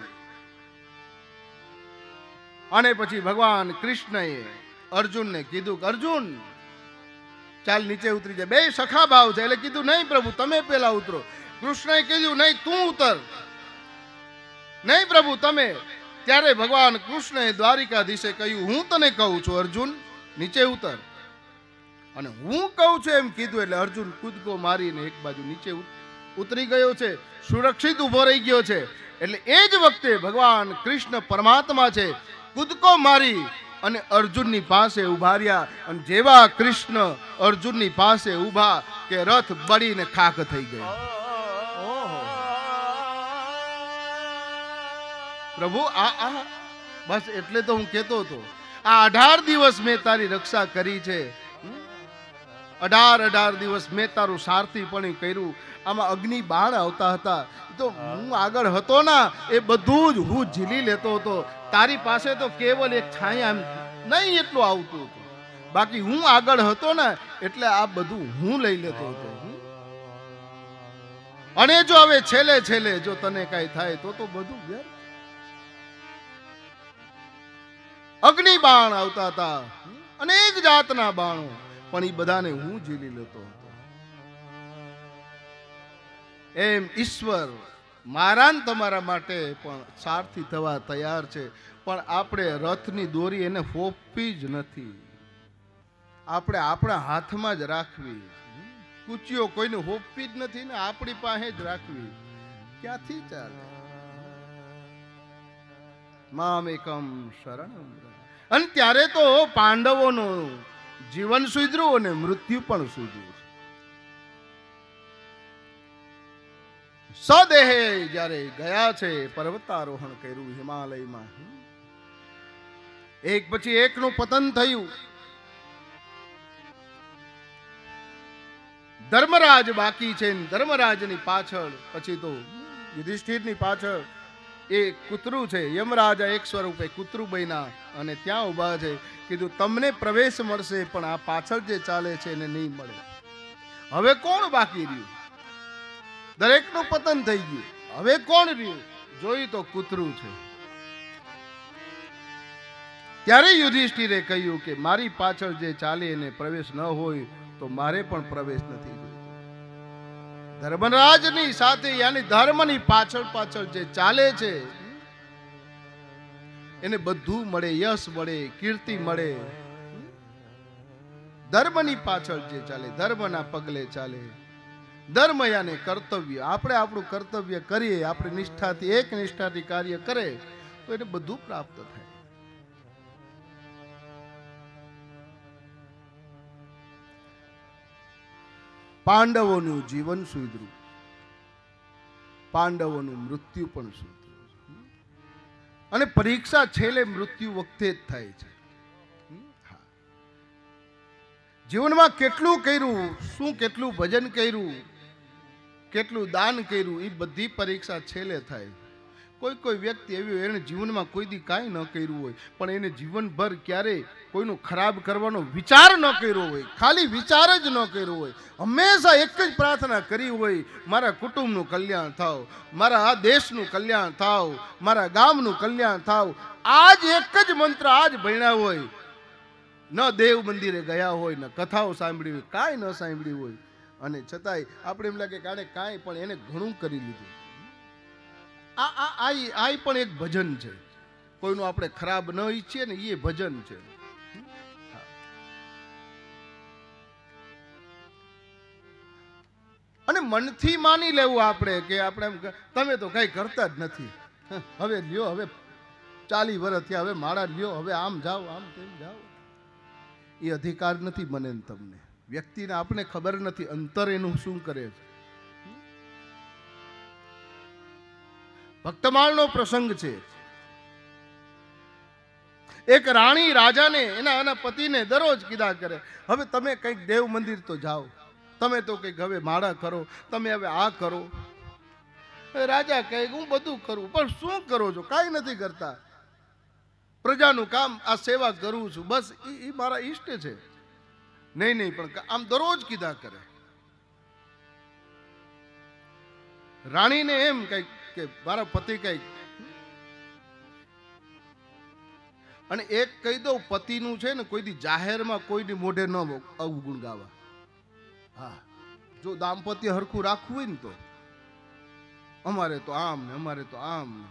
[SPEAKER 2] અને પછી ભગવાન કૃષ્ણએ અર્જુનને કીધું કે અર્જુન ચાલ નીચે ઉતરી જાય. બે સખા ભાવ છે એટલે કીધું નહીં પ્રભુ તમે પેલા ઉતરો. કૃષ્ણએ કીધું નહીં તું ઉતર. નહીં પ્રભુ તમે. ત્યારે ભગવાન કૃષ્ણએ દ્વારિકાધીશે કહ્યું હું તને કહું છું અર્જુન નીચે ઉતર. અને હું કહું છું એમ કીધું એટલે અર્જુન કૂદકો મારીને એક બાજુ નીચે ઉતરી ગયો છે, સુરક્ષિત ઉભો રહી ગયો છે. એટલે એ જ વખતે ભગવાન કૃષ્ણ પરમાત્મા છે કૂદકો મારી અને અર્જુનની પાસે ઉભા રહ્યા. અને જેવા કૃષ્ણ અર્જુનની પાસે ઉભા કે રથ બળીને ખાખ થઈ ગયો. પ્રભુ આ આ બસ એટલે તો હું કહેતો હતો, આ અઢાર દિવસ મેં તારી રક્ષા કરી છે. અઢાર અઢાર દિવસ મેં તારું સારથી પણ કર્યું. આમાં અગ્નિ બાણ આવતા હતા તો હું આગળ હતો ના, એ બધું જ હું ઝીલી લેતો હતો. તારી પાસે તો કેવલ એક છાયા નહીં એટલું આવતું હતું, બાકી હું આગળ હતો ને એટલે આ બધું હું લઈ લેતો હતો. અને જો હવે છેલ્લે છેલ્લે જો તને કઈ થાય તો તો બધું વ્યર્થ. અગ્નિ બાણ આવતા હતા, અનેક જાતના બાણો, પણ એ બધાને હું ઝીલી લેતો હતો. એમ ઈશ્વર મારા ને તમારા માટે પણ સારથી થવા તૈયાર છે, પણ આપણે રથની દોરી એને ફોપવી જ નથી, આપણે આપણા હાથમાં જ રાખવી. કૂચીઓ કોઈને હોપવી જ નથી ને, આપણી પાસે જ રાખવી. ક્યાંથી ચાલે? મામેકમ શરણમ. અને ત્યારે તો પાંડવોનું જીવન સુધર્યું અને મૃત્યુ પણ સુધર્યું. સદેહે જ્યારે ગયા છે, પર્વતારોહણ કર્યું હિમાલયમાં. એક પછી એકનું પતન થયું. ધર્મરાજ બાકી છે, ધર્મરાજની પાછળ પછી તો યુધિષ્ઠિરની પાછળ એ કૂતરું છે. યમરાજા એક સ્વરૂપે કૂતરું બન્યા અને ત્યાં ઉભા છે. કીધું તમને પ્રવેશ મળશે, પણ આ પાછળ જે ચાલે છે એને નહીં મળે. હવે કોણ બાકી રહ્યું? દરેકનું પતન થઈ ગયું. હવે કોણ રહ્યું? જોયું તો કૂતરું છે. ત્યારે યુધિષ્ઠિરે કહ્યું કે મારી પાછળ જે ચાલે એને પ્રવેશ ન હોય તો મારે પણ પ્રવેશ નથી જોઈતો. ધર્મરાજની સાથે યાની ધર્મની પાછળ પાછળ જે ચાલે છે એને બધું મળે, યશ મળે, કીર્તિ મળે. ધર્મની પાછળ જે ચાલે, ધર્મના પગલે ચાલે. ધર્મ યાને કર્તવ્ય. આપણે આપણું કર્તવ્ય કરીએ, આપણે નિષ્ઠાથી એક નિષ્ઠાથી કાર્ય કરે તો એને બધું પ્રાપ્ત થાય. પાંડવોનું જીવન સુધર્યું, પાંડવોનું મૃત્યુ પણ સુધર્યું. અને પરીક્ષા છેલ્લે મૃત્યુ વખતે જ થાય છે. જીવનમાં કેટલું કર્યું, શું કેટલું ભજન કર્યું, કેટલું દાન કર્યું, એ બધી પરીક્ષા છેલ્લે થાય. કોઈ કોઈ વ્યક્તિ એવી હોય એને જીવનમાં કોઈ દી કાંઈ ન કર્યું હોય, પણ એને જીવનભર ક્યારેય કોઈનું ખરાબ કરવાનો વિચાર ન કર્યો હોય, ખાલી વિચાર જ ન કર્યો હોય, હંમેશા એક જ પ્રાર્થના કરી હોય, મારા કુટુંબનું કલ્યાણ થાવ, મારા આ દેશનું કલ્યાણ થાવ, મારા ગામનું કલ્યાણ થાવ. આ જ એક જ મંત્ર આજ ભણ્યા હોય, ન દેવ મંદિરે ગયા હોય, ન કથાઓ સાંભળી હોય, કાંઈ ન સાંભળી હોય, અને છતાંય આપણે એમ લાગે કે આને કાંઈ, પણ એને ઘણું કરી લીધું. આ આ આ પણ એક ભજન છે. કોઈનું આપણે ખરાબ ન ઈચ્છીએ ને એ ભજન છે. અને મનથી માની લેવું આપણે કે આપણે એમ તમે તો કઈ કરતા જ નથી, હવે લ્યો, હવે ચાલી વર્ષ થયા, હવે માળા લ્યો, હવે આમ જાઓ, આમ તેમ જાઓ. એ અધિકાર નથી મને ને તમને. વ્યક્તિને આપણે ખબર નથી અંતર એનું શું કરે છે. ભક્તમાળનો પ્રસંગ છે. એક રાણી રાજાને એના એના પતિને દરરોજ કીધા કરે, હવે તમે કંઈક દેવ મંદિર તો જાઓ, તમે તો કંઈક હવે માળા કરો, તમે હવે આ કરો. રાજા કહે હું બધું કરું, પણ શું કરો છો? કાંઈ નથી કરતા. પ્રજાનું કામ આ સેવા કરું છું, બસ એ મારા ઈષ્ટ છે. નહીં નહીં, પણ આમ દરરોજ કીધા કરે. રાણીને એમ કઈક કે મારા પતિ કઈક, અને એક કહી દઉં, પતિનું છે ને કોઈ દી જાહેરમાં કોઈની મોઢે ન અવગુણ ગાવા. હા, જો દાંપત્ય હરખું રાખવું હોય ને તો અમારે તો આમ ને અમારે તો આમ ને.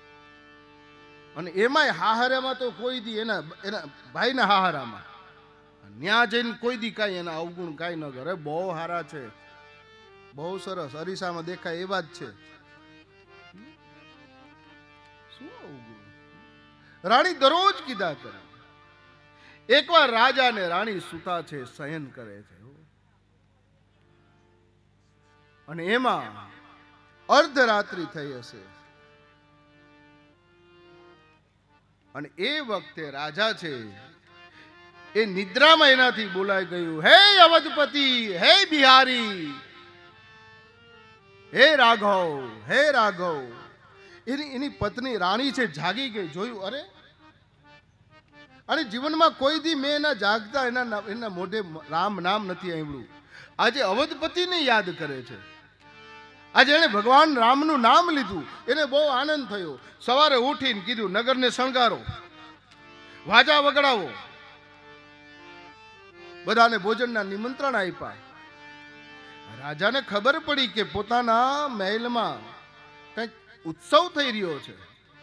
[SPEAKER 2] અને એમાંય હાહરામાં તો કોઈ દી એના એના ભાઈના હાહરામાં ન્યા જઈને કોઈ દી કાંઈ એના અવગુણ કાંઈ ન કરે. બહુ સારા છે, બહુ સરસ, અરીસામાં દેખાય એવા જ છે. શું અવગુણ? રાણી દરરોજ કીધા કરે. એકવાર રાજા ને રાણી સુતા છે, શયન કરે છે, અને એમાં અર્ધરાત્રિ થઈ હશે, અને એ વખતે રાજા છે એ નિદ્રામાં એનાથી બોલાઈ ગયું, હે અવધપતિ, હે બિહારી, હે રાઘવ, હે રાઘવ. એની એની પત્ની રાણી છે જાગી ગઈ. જોયું, અરે અને જીવનમાં કોઈ દી મેં એના જાગતા એના એના મોઢે રામ નામ નથી સાંભળ્યું. આજે અવધપતિને યાદ કરે છે. આજે એને ભગવાન રામનું નામ લીધું, એને બહુ આનંદ થયો. સવારે ઉઠીને કીધું, નગરને શણગારો, વાજા વગડાવો, બધાને ભોજનના નિમંત્રણ આપ્યા. રાજાને ખબર પડી કે પોતાના મહેલમાં કંઈક ઉત્સવ થઈ રહ્યો છે,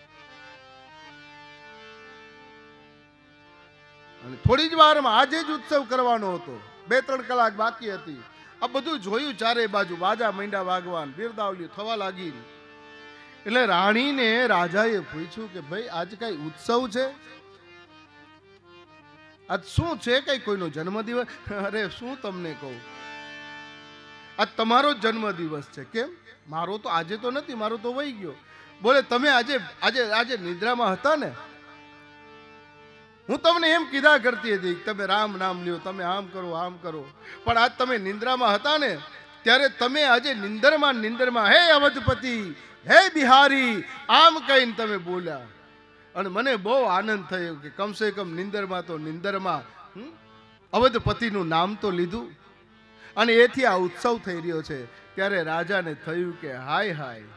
[SPEAKER 2] અને થોડી જ વારમાં આજે જ ઉત્સવ કરવાનો હતો. બે ત્રણ કલાક બાકી હતી. આ બધું જોયું, ચારે બાજુ બાજા માંડ્યા વાગવાન, બિરદાવલી થવા લાગી. એટલે રાણીને રાજાએ પૂછ્યું કે ભાઈ આજ કઈ ઉત્સવ છે? આજ શું છે? કઈ કોઈનો જન્મદિવસ? અરે શું તમને કહું, આજ તમારો જ જન્મદિવસ છે. કેમ? મારો તો આજે તો નથી, મારો તો વહી ગયો. બોલે તમે આજે આજે આજે નિદ્રામાં હતા ને, હું તમને એમ કીધા કરતી હતી તમે રામ નામ લ્યો, તમે આમ કરો આમ કરો, પણ આજ તમે નિંદ્રામાં હતા ને, ત્યારે તમે આજે નિંદરમાં નિંદરમાં હે અવધપતિ, હે બિહારી આમ કહીને તમે બોલ્યા, અને મને બહુ આનંદ થયો કે કમસે કમ નિંદરમાં તો નિંદરમાં અવધપતિનું નામ તો લીધું, અને એથી આ ઉત્સવ થઈ રહ્યો છે. ત્યારે રાજાને થયું કે હાય હાય,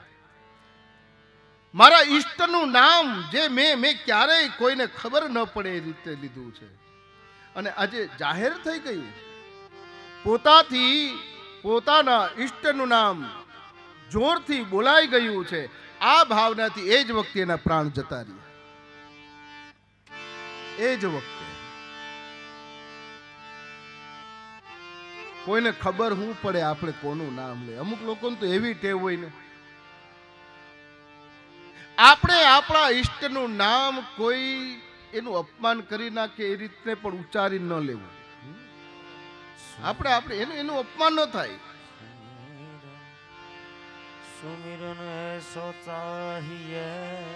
[SPEAKER 2] મારા ઈષ્ટનું નામ જે મેં મેં ક્યારેય કોઈને ખબર ન પડે એ રીતે લીધું છે, અને આજે જાહેર થઈ ગયું. પોતાથી પોતાના ઈષ્ટનું નામ જોરથી બોલાઈ ગયું છે. આ ભાવનાથી એ જ વખતે એના પ્રાણ જતા રહ્યા. એ જ વખતે કોઈને ખબર શું પડે આપણે કોનું નામ લે. અમુક લોકોને તો એવી ટેવ હોય ને, આપણે આપણા ઈષ્ટનું નામ કોઈ એનું અપમાન કરી નાખે એ રીતને પણ ઉચ્ચારી ન લેવું. આપણે આપણે એનું એનું અપમાન ન થાય.
[SPEAKER 3] સુમિરન એસો ચાહીએ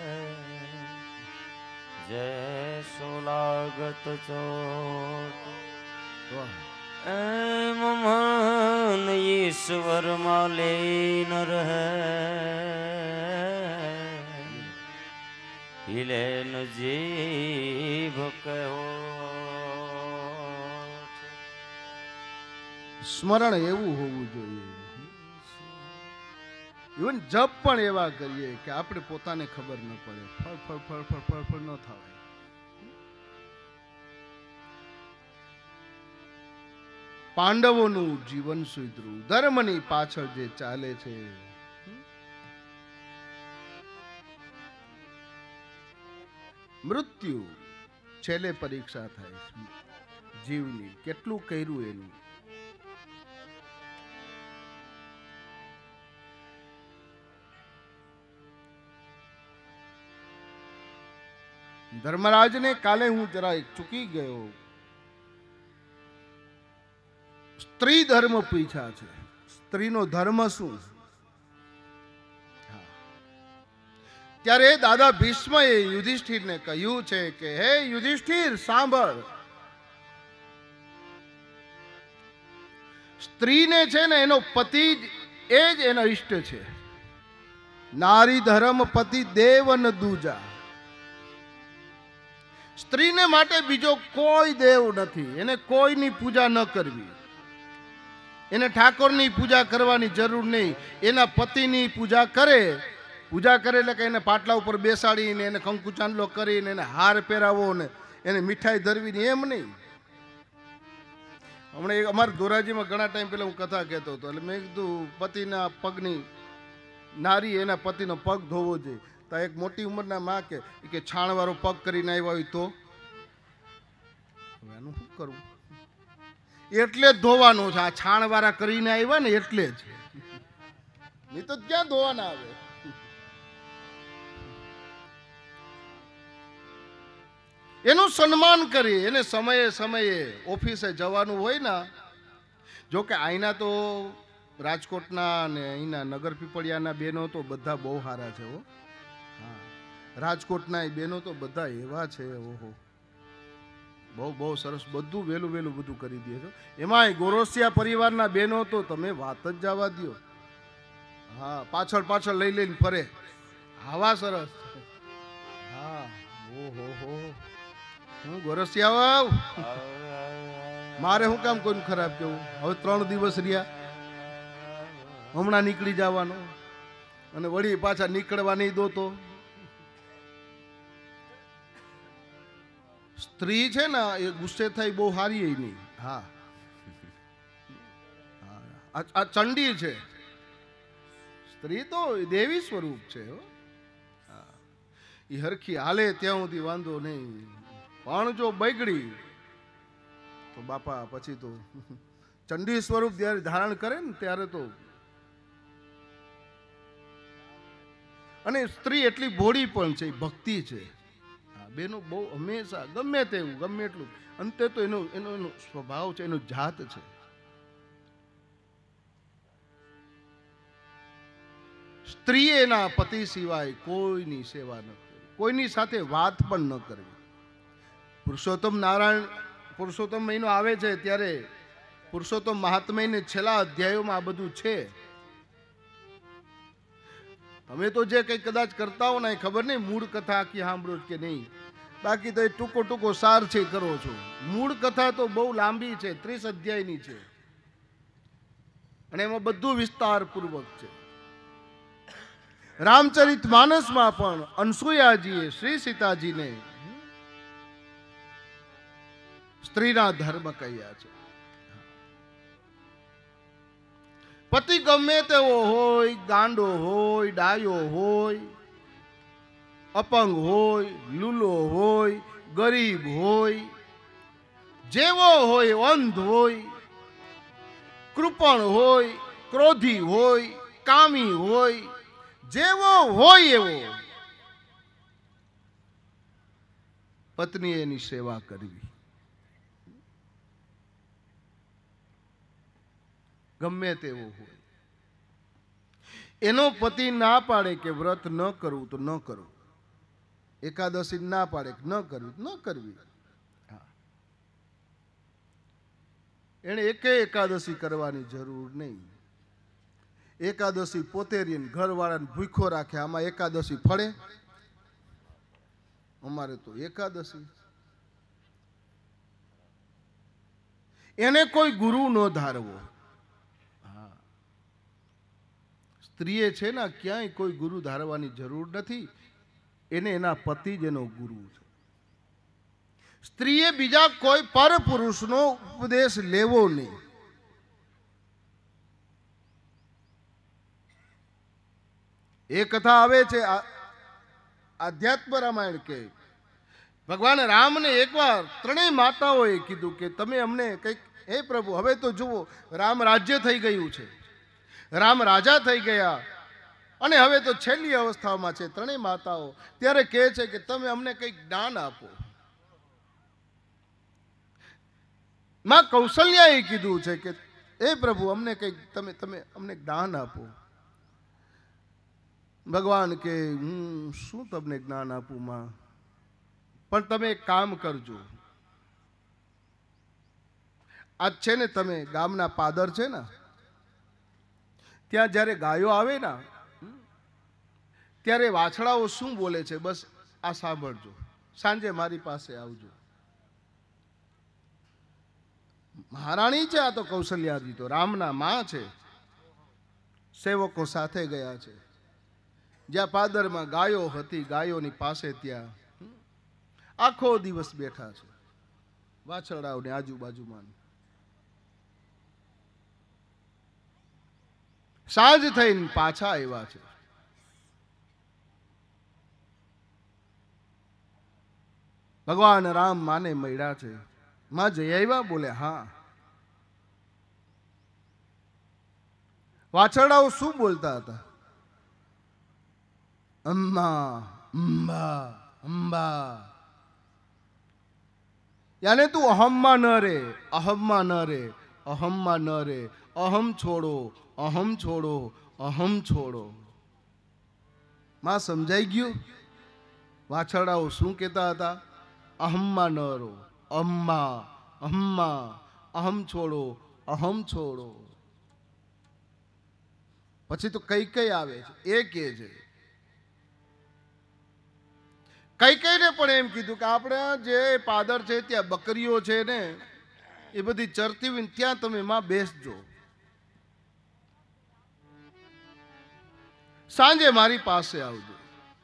[SPEAKER 3] જૈસો લાગત ચોટ, એમ મન ઈશ્વર માં લીન રહે, हिले न जीभ कहो.
[SPEAKER 2] સ્મરણ એવું હોવું જોઈએ. ઇવન જપ પણ એવા કરીએ કે આપણે પોતાને ખબર ન પડે, ફળ ફળ ફળ ફળ ફળ ફળ ન થાય. પાંડવોનું જીવન સુધરું, ધર્મની પાછળ જે ચાલે છે, મૃત્યુ છેલ્લે પરીક્ષા થાય જીવની, કેટલું કર્યું એનું. ધર્મરાજને કાલે હું જરા ચૂકી ગયો, સ્ત્રી ધર્મ પૂછ્યા છે. સ્ત્રીનો ધર્મ શું? ત્યારે દાદા ભીષ્મએ યુધિષ્ઠિરને કહ્યું છે કે હે યુધિષ્ઠિર સાંભળ, સ્ત્રીને છે ને એનો પતિ જ એ જ એનો ઈષ્ટ છે. નારી ધર્મ પતિ દેવ ન દૂજા. સ્ત્રીને માટે બીજો કોઈ દેવ નથી, એને કોઈની પૂજા ન કરવી, એને ઠાકોરની પૂજા કરવાની જરૂર નહીં. એના પતિની પૂજા કરે, પૂજા કરે એટલે કે એને પાટલા ઉપર બેસાડીને એને કંકુ ચાંદલો કરીને એને હાર પહેરાવો ને એને મીઠાઈ ધરવીને એમ નહીં. હમણાં એક અમારા ધોરાજીમાં ઘણા ટાઈમ પહેલા હું કથા કહેતો હતો, એટલે મેં કીધું પતિના પગની નારી એના પતિનો પગ ધોવો જોઈએ. તો એક મોટી ઉંમરના માં કે કે છાણવાળો પગ કરીને આવ્યા હોય તો એનું શું કરવું? એટલે જ ધોવાનું છે. આ છાણ વાળા કરીને આવ્યા ને એટલે જ, નહીં તો ક્યાં ધોવાના આવે. એનું સન્માન કરી, એને સમયે સમયે ઓફિસે જવાનું હોય ને. જો કે અહીંના તો રાજકોટના ને અહીંના નગર પીપળિયાના બેનો તો બધા બહુ સારા છે હો. હા, રાજકોટના બેનો તો બધા એવા છે. ઓહો, બહુ બહુ સરસ, બધું વહેલું વહેલું બધું કરી દે છો. એમાંય ગોરસિયા પરિવારના બેનો તો તમે વાત જ જવા દો. હા, પાછળ પાછળ લઈ લઈને ફરે, આવા સરસ. હા, ઓહો હો, હું ગોરસિયા મારે શું કામ કોઈનું ખરાબ કેવું. હવે ત્રણ દિવસ રહ્યા, હમણાં નીકળી જવાનો અને વળી પાછા નીકળવા નહીં દો તો. સ્ત્રી છે ને એ ગુસ્સે થાય બહુ સારી નહીં. હા, આ ચંડી છે, સ્ત્રી તો દેવી સ્વરૂપ છે. એ હરખી હાલે ત્યાં સુધી વાંધો નહીં, પણ જો બગડી તો બાપા પછી તો ચંડી સ્વરૂપ જ્યારે ધારણ કરે ને ત્યારે તો. અને સ્ત્રી એટલી ભોળી પણ છે, ભક્તિ છે. બેનો બહુ હંમેશા ગમે તેવું ગમે એટલું અંતે તો એનો એનો એનો સ્વભાવ છે, એનો જાત છે. સ્ત્રી એના પતિ સિવાય કોઈની સેવા ન કરવી, કોઈની સાથે વાત પણ ન કરવી. પુરુષોત્તમ નારાયણ પુરુષોત્તમ મહિનો આવે છે ત્યારે પુરુષોત્તમ મહાત્મ્યને છેલ્લા અધ્યાયોમાં આ બધું છે. તમે તો જે કઈ કદાચ કરતા હો ને ખબર નહીં મૂળ કથા આખી સાંભળો કે નહીં, બાકી તો એ ટૂંકો ટૂંકો સાર છે કરો છો. મૂળ કથા તો બહુ લાંબી છે, ત્રીસ અધ્યાયની છે અને એમાં બધું વિસ્તાર પૂર્વક છે. રામચરિત માનસમાં પણ અનસુયાજીએ શ્રી સીતાજીને સ્ત્રીના ધર્મ કહ્યા છે. પતિ ગમે તેવો હોય, ગાંડો હોય, ડાયો હોય, અપંગ હોય, લૂલો હોય, ગરીબ હોય, જેવો હોય, અંધ હોય, કૃપણ હોય, ક્રોધી હોય, કામી હોય, જેવો હોય એવો પત્ની એની સેવા કરવી. ગમે તેવો હોય. એનો પતિ ના પાડે કે વ્રત ન કરવું તો ન કરવું, એકાદશી ના પાડે કે ન કરવી ન કરવી. એને એકે એકાદશી કરવાની જરૂર નહીં. એકાદશી પોતે રહીને ઘરવાળાને ભૂખો રાખે, આમાં એકાદશી ફળે? અમારે તો એકાદશી. એને કોઈ ગુરુ ન ધારવો. સ્ત્રીએ છે ને ક્યાંય કોઈ ગુરુ ધારવાની જરૂર નથી, એને એના પતિ જ એનો ગુરુ છે. સ્ત્રીએ બીજા કોઈ પર પુરુષનો ઉપદેશ લેવો નહીં. એ કથા આવે છે આધ્યાત્મ રામાયણ કે ભગવાન રામને એકવાર ત્રણેય માતાઓએ કીધું કે તમે અમને કંઈક, હે પ્રભુ હવે તો જુઓ રામ રાજ્ય થઈ ગયું છે, રામ રાજા થઈ ગયા અને હવે તો છેલ્લી અવસ્થામાં છે ત્રણેય માતાઓ. ત્યારે કહે છે કે તમે અમને કંઈક જ્ઞાન આપો. માં કૌશલ્યાએ કીધું છે કે હે પ્રભુ અમને કંઈક તમે તમે અમને જ્ઞાન આપો. ભગવાન કે હું શું તમને જ્ઞાન આપું માં, પણ તમે એક કામ કરજો. આજ છે ને તમે ગામના પાદર છે ને ત્યાં જ્યારે ગાયો આવે ને ત્યારે વાછડાઓ શું બોલે છે બસ આ સાંભળજો. સાંજે મારી પાસે આવજો. મહારાણી છે આ તો, કૌશલ્યાજી તો રામના માં છે. સેવકો સાથે ગયા છે જ્યાં પાદરમાં ગાયો હતી, ગાયોની પાસે ત્યાં આખો દિવસ બેઠા છે વાછરડાઓની આજુબાજુમાં. સાંજ થઈને પાછા આવ્યા છે. ભગવાન રામ માને મળ્યા છે. માં જઈ આવ્યા? બોલે હા. વાછરડાઓ શું બોલતા હતા? અમ્મા અંબા અંબા. યાને તું અહમમાં ન રે, અહમમાં ન રે, અહમમાં ન રે. અહમ છોડો, અહમ છોડો, અહમ છોડો. માં સમજાઈ ગયું? વાછરડાઓ શું કહેતા હતા? અહમમાં ન રહો, અમ્મા અમ્મા, અહમ છોડો, અહમ છોડો. પછી તો કઈ કઈ આવે છે, એ કે છે કઈ કઈને પણ એમ કીધું કે આપણે જે પાદર છે ત્યાં બકરીઓ છે ને એ બધી ચરતી હોય ત્યાં તમે માં બેસજો, સાંજે મારી પાસે આવજો.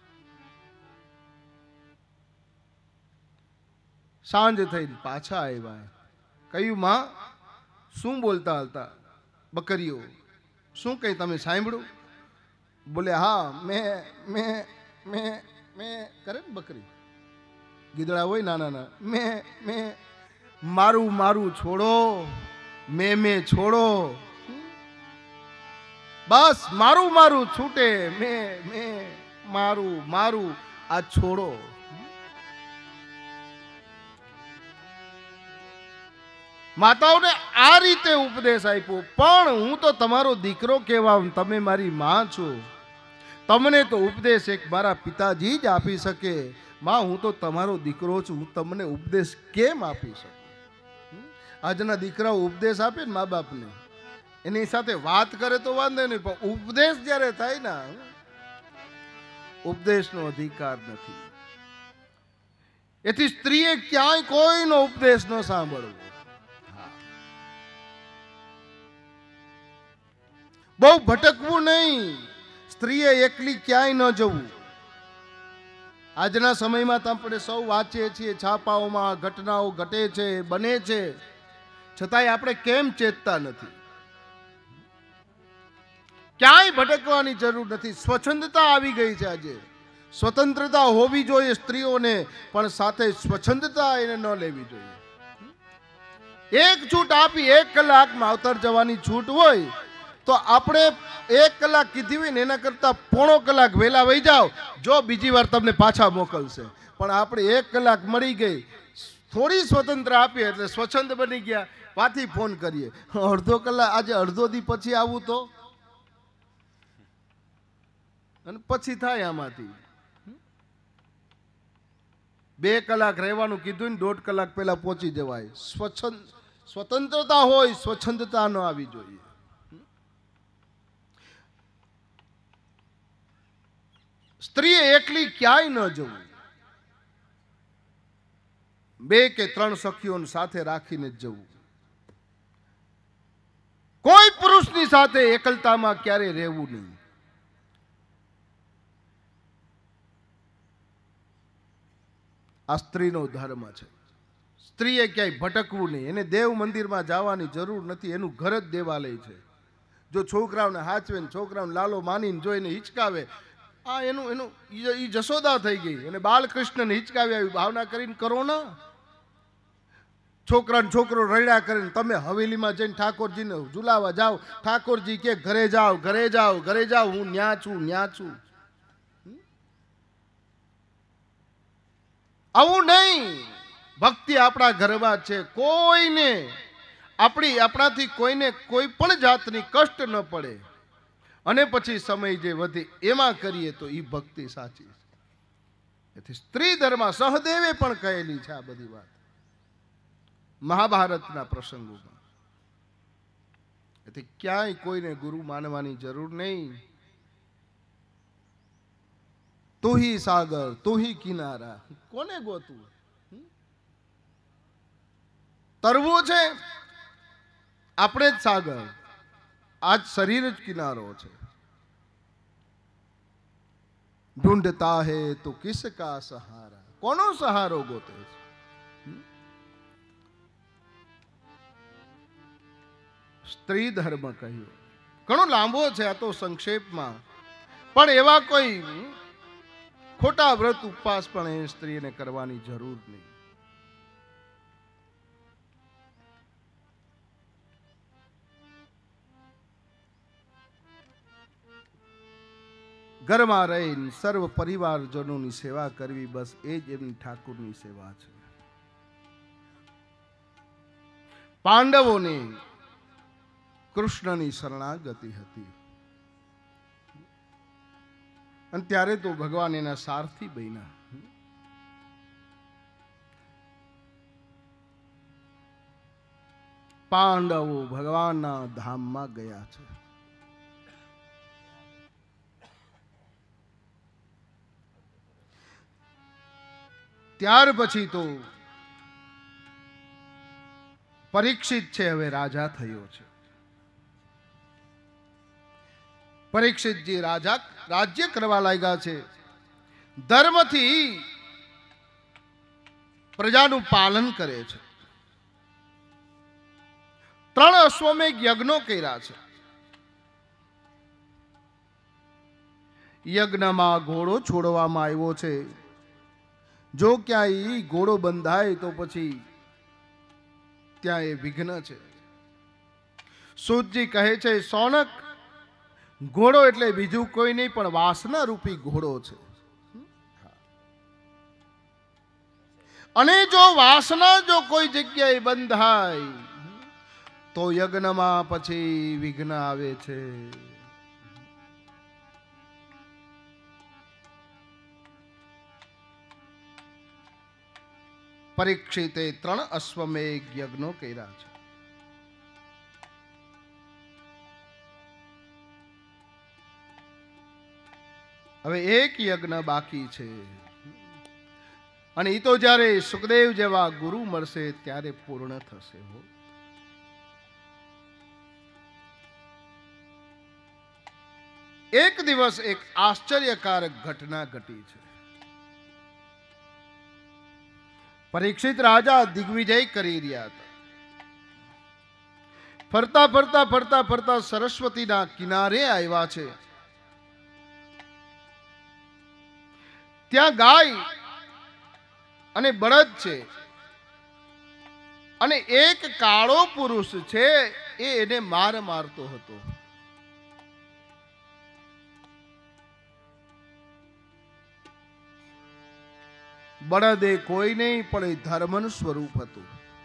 [SPEAKER 2] સાંજ થઈને પાછા આવ્યા. કયું માં શું બોલતા હતા બકરીઓ? શું કઈ તમે સાંભળ્યું? બોલે હા, મેં મેં મેં મેં કરે ને બકરી, ગીદડા હોય નાના નાના. મેં મેં મારું મારું છોડો, મેં મેં છોડો, બસ મારું મારું છૂટે, મેં મેં મારું મારું આ છોડો. માતાઓને આ રીતે ઉપદેશ આપ્યો. પણ હું તો તમારો દીકરો કહેવા, તમે મારી માં છો. તમને તો ઉપદેશ એક મારા પિતાજી જ આપી શકે. માં હું તો તમારો દીકરો છું, હું તમને ઉપદેશ કેમ આપી શકું? આજના દીકરાઓ ઉપદેશ આપે ને મા બાપને, એની સાથે વાત કરે તો વાંધો નહીં, પણ ઉપદેશ જ્યારે થાય ને, ઉપદેશનો અધિકાર નથી. એથી સ્ત્રીએ ક્યાંય કોઈનો ઉપદેશ ન સાંભળવો. બહુ ભટકવું નહીં, સ્ત્રીએ એકલી ક્યાંય ન જવું. આજના સમયમાં આપણે સૌ વાંચીએ છીએ, છાપાઓમાં ઘટનાઓ ઘટે છે, બને છે, છતાંય આપણે કેમ ચેતતા નથી? ક્યાંય ભટકવાની જરૂર નથી. સ્વચ્છંદતા આવી ગઈ છે. આજે સ્વતંત્રતા હોવી જોઈએ સ્ત્રીઓને, પણ સાથે સ્વચ્છંદતા એને ન લેવી જોઈએ. એક છૂટ આપી એક કલાક માવતર જવાની છૂટ હોય તો આપણે એક કલાક કીધી હોય ને એના કરતા પોણો કલાક વહેલા વહી જાઓ, જો બીજી વાર તમને પાછા મોકલશે. પણ આપણે એક કલાક મળી ગઈ, થોડી સ્વતંત્ર આપીએ એટલે સ્વચ્છંદ બની ગયા. પાછી ફોન કરીએ, અડધો કલાક આજે અડધો દી પછી આવું તો, અને પછી થાય આમાંથી. બે કલાક રહેવાનું કીધું ને દોઢ કલાક પહેલા પહોંચી જવાય. સ્વચ્છંદ સ્વતંત્રતા હોય, સ્વચ્છંદતા ન આવી જોઈએ. સ્ત્રીએ એકલી ક્યાંય ન જવું. બે કે ત્રણ સખીઓને સાથે રાખીને જ જવું. કોઈ પુરુષની સાથે એકલતામાં ક્યારે રહેવું નહીં. આ સ્ત્રીનો ધર્મ છે. સ્ત્રીએ ક્યાંય ભટકવું નહીં. એને દેવ મંદિરમાં જવાની જરૂર નથી, એનું ઘર જ દેવાલય છે. જો છોકરાઓને હાચવે ને છોકરાઓને લાલો માનીને જોઈને હિચકાવે, આ એનું એનું ઈ જશોદા થઈ ગઈ. અને બાલકૃષ્ણને હિચકાવી આવી ભાવના કરીને કરો ના. છોકરાને છોકરો રડ્યા કરીને તમે હવેલીમાં જઈને ઠાકોરજીને ઝુલાવા જાઓ. ઠાકોરજી કે ઘરે જાઓ, ઘરે જાઓ, ઘરે જાઓ, હું ન્યા છું, ન્યા છું. આવું નહીં. ભક્તિ આપણા ઘરમાં છે. કોઈને આપણી આપણાથી કોઈને કોઈ પણ જાતની કષ્ટ ન પડે, અને પછી સમય જે વધે એમાં કરીએ તો એ ભક્તિ સાચી છે. એથી સ્ત્રી ધર્મ સહદેવે પણ કહેલી છે આ બધી વાત મહાભારતના પ્રસંગોમાં. એથી ક્યાંય કોઈને ગુરુ માનવાની જરૂર નહીં. તું હી સાગર, તું હી કિનારા, કોને ગોતું? તરવું છે આપણે જ સાગર, આજ શરીર જ કિનારો છે. ઢૂંઢતા હે તો કિસકા સહારા, કોનો સહારો ગોતે છે? સ્ત્રી ધર્મ કહ્યું, ઘણો લાંબો છે આ તો સંક્ષેપમાં. પણ એવા કોઈ ખોટા વ્રત ઉપવાસ પણ એ સ્ત્રીને કરવાની જરૂર નહીં. ઘરમાં રહીને સર્વ પરિવારજનોની સેવા કરવી, બસ એ જ એમની ઠાકુરની સેવા છે. પાંડવોને કૃષ્ણની શરણાગતિ હતી અને ત્યારે તો ભગવાન એના સારથી બન્યા. પાંડવો ભગવાનના ધામમાં ગયા છે. ત્યાર પછી તો પરીક્ષિત છે હવે રાજા થયો છે. પરીક્ષિતજી રાજા રાજ્ય કરવા લાગ્યા છે. ધર્મથી પ્રજાનું પાલન કરે છે. ત્રણ અશ્વમેઘ યજ્ઞો કર્યા છે. યજ્ઞમાં ઘોડો છોડવામાં આવ્યો છે. જો ક્યાંય ઘોડો બંધાય તો પછી ત્યાં એ વિઘ્ન છે. સૂતજી કહે છે, સોનક, ઘોડો એટલે બીજું કોઈ નહીં પણ વાસના રૂપી ઘોડો છે. અને જો વાસના જો કોઈ જગ્યાએ બંધાય તો યજ્ઞમાં પછી વિઘ્ન આવે છે. પરીક્ષિતે ત્રણ અશ્વમેઘ યજ્ઞો કર્યા છે. હવે એક યજ્ઞ બાકી છે અને એ તો જ્યારે સુખદેવ જેવા ગુરુ મળશે ત્યારે પૂર્ણ થશે. હો, એક દિવસ એક આશ્ચર્યકારક ઘટના ઘટી છે. પરીક્ષિત રાજા દિગ્વિજય કરી રહ્યા હતા. ફરતા ફરતા ફરતા ફરતા સરસ્વતીના કિનારે આવ્યા છે. ત્યાં ગાય અને બળદ છે અને એક કાળો પુરુષ છે એ એને માર મારતો હતો. બળદ એ કોઈ નહીં પણ એ ધર્મનું સ્વરૂપ હતું.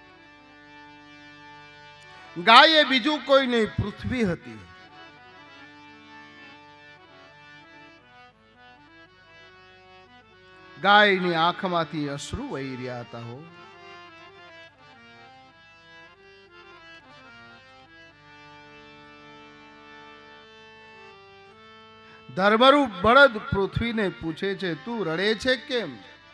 [SPEAKER 2] ગાય એ બીજું કોઈ નહીં, પૃથ્વી હતી. ગાયની આંખમાંથી અશ્રુ વહી રહ્યા હતા. હો, ધર્મરૂપ બળદ પૃથ્વીને પૂછે છે, તું રડે છે કેમ?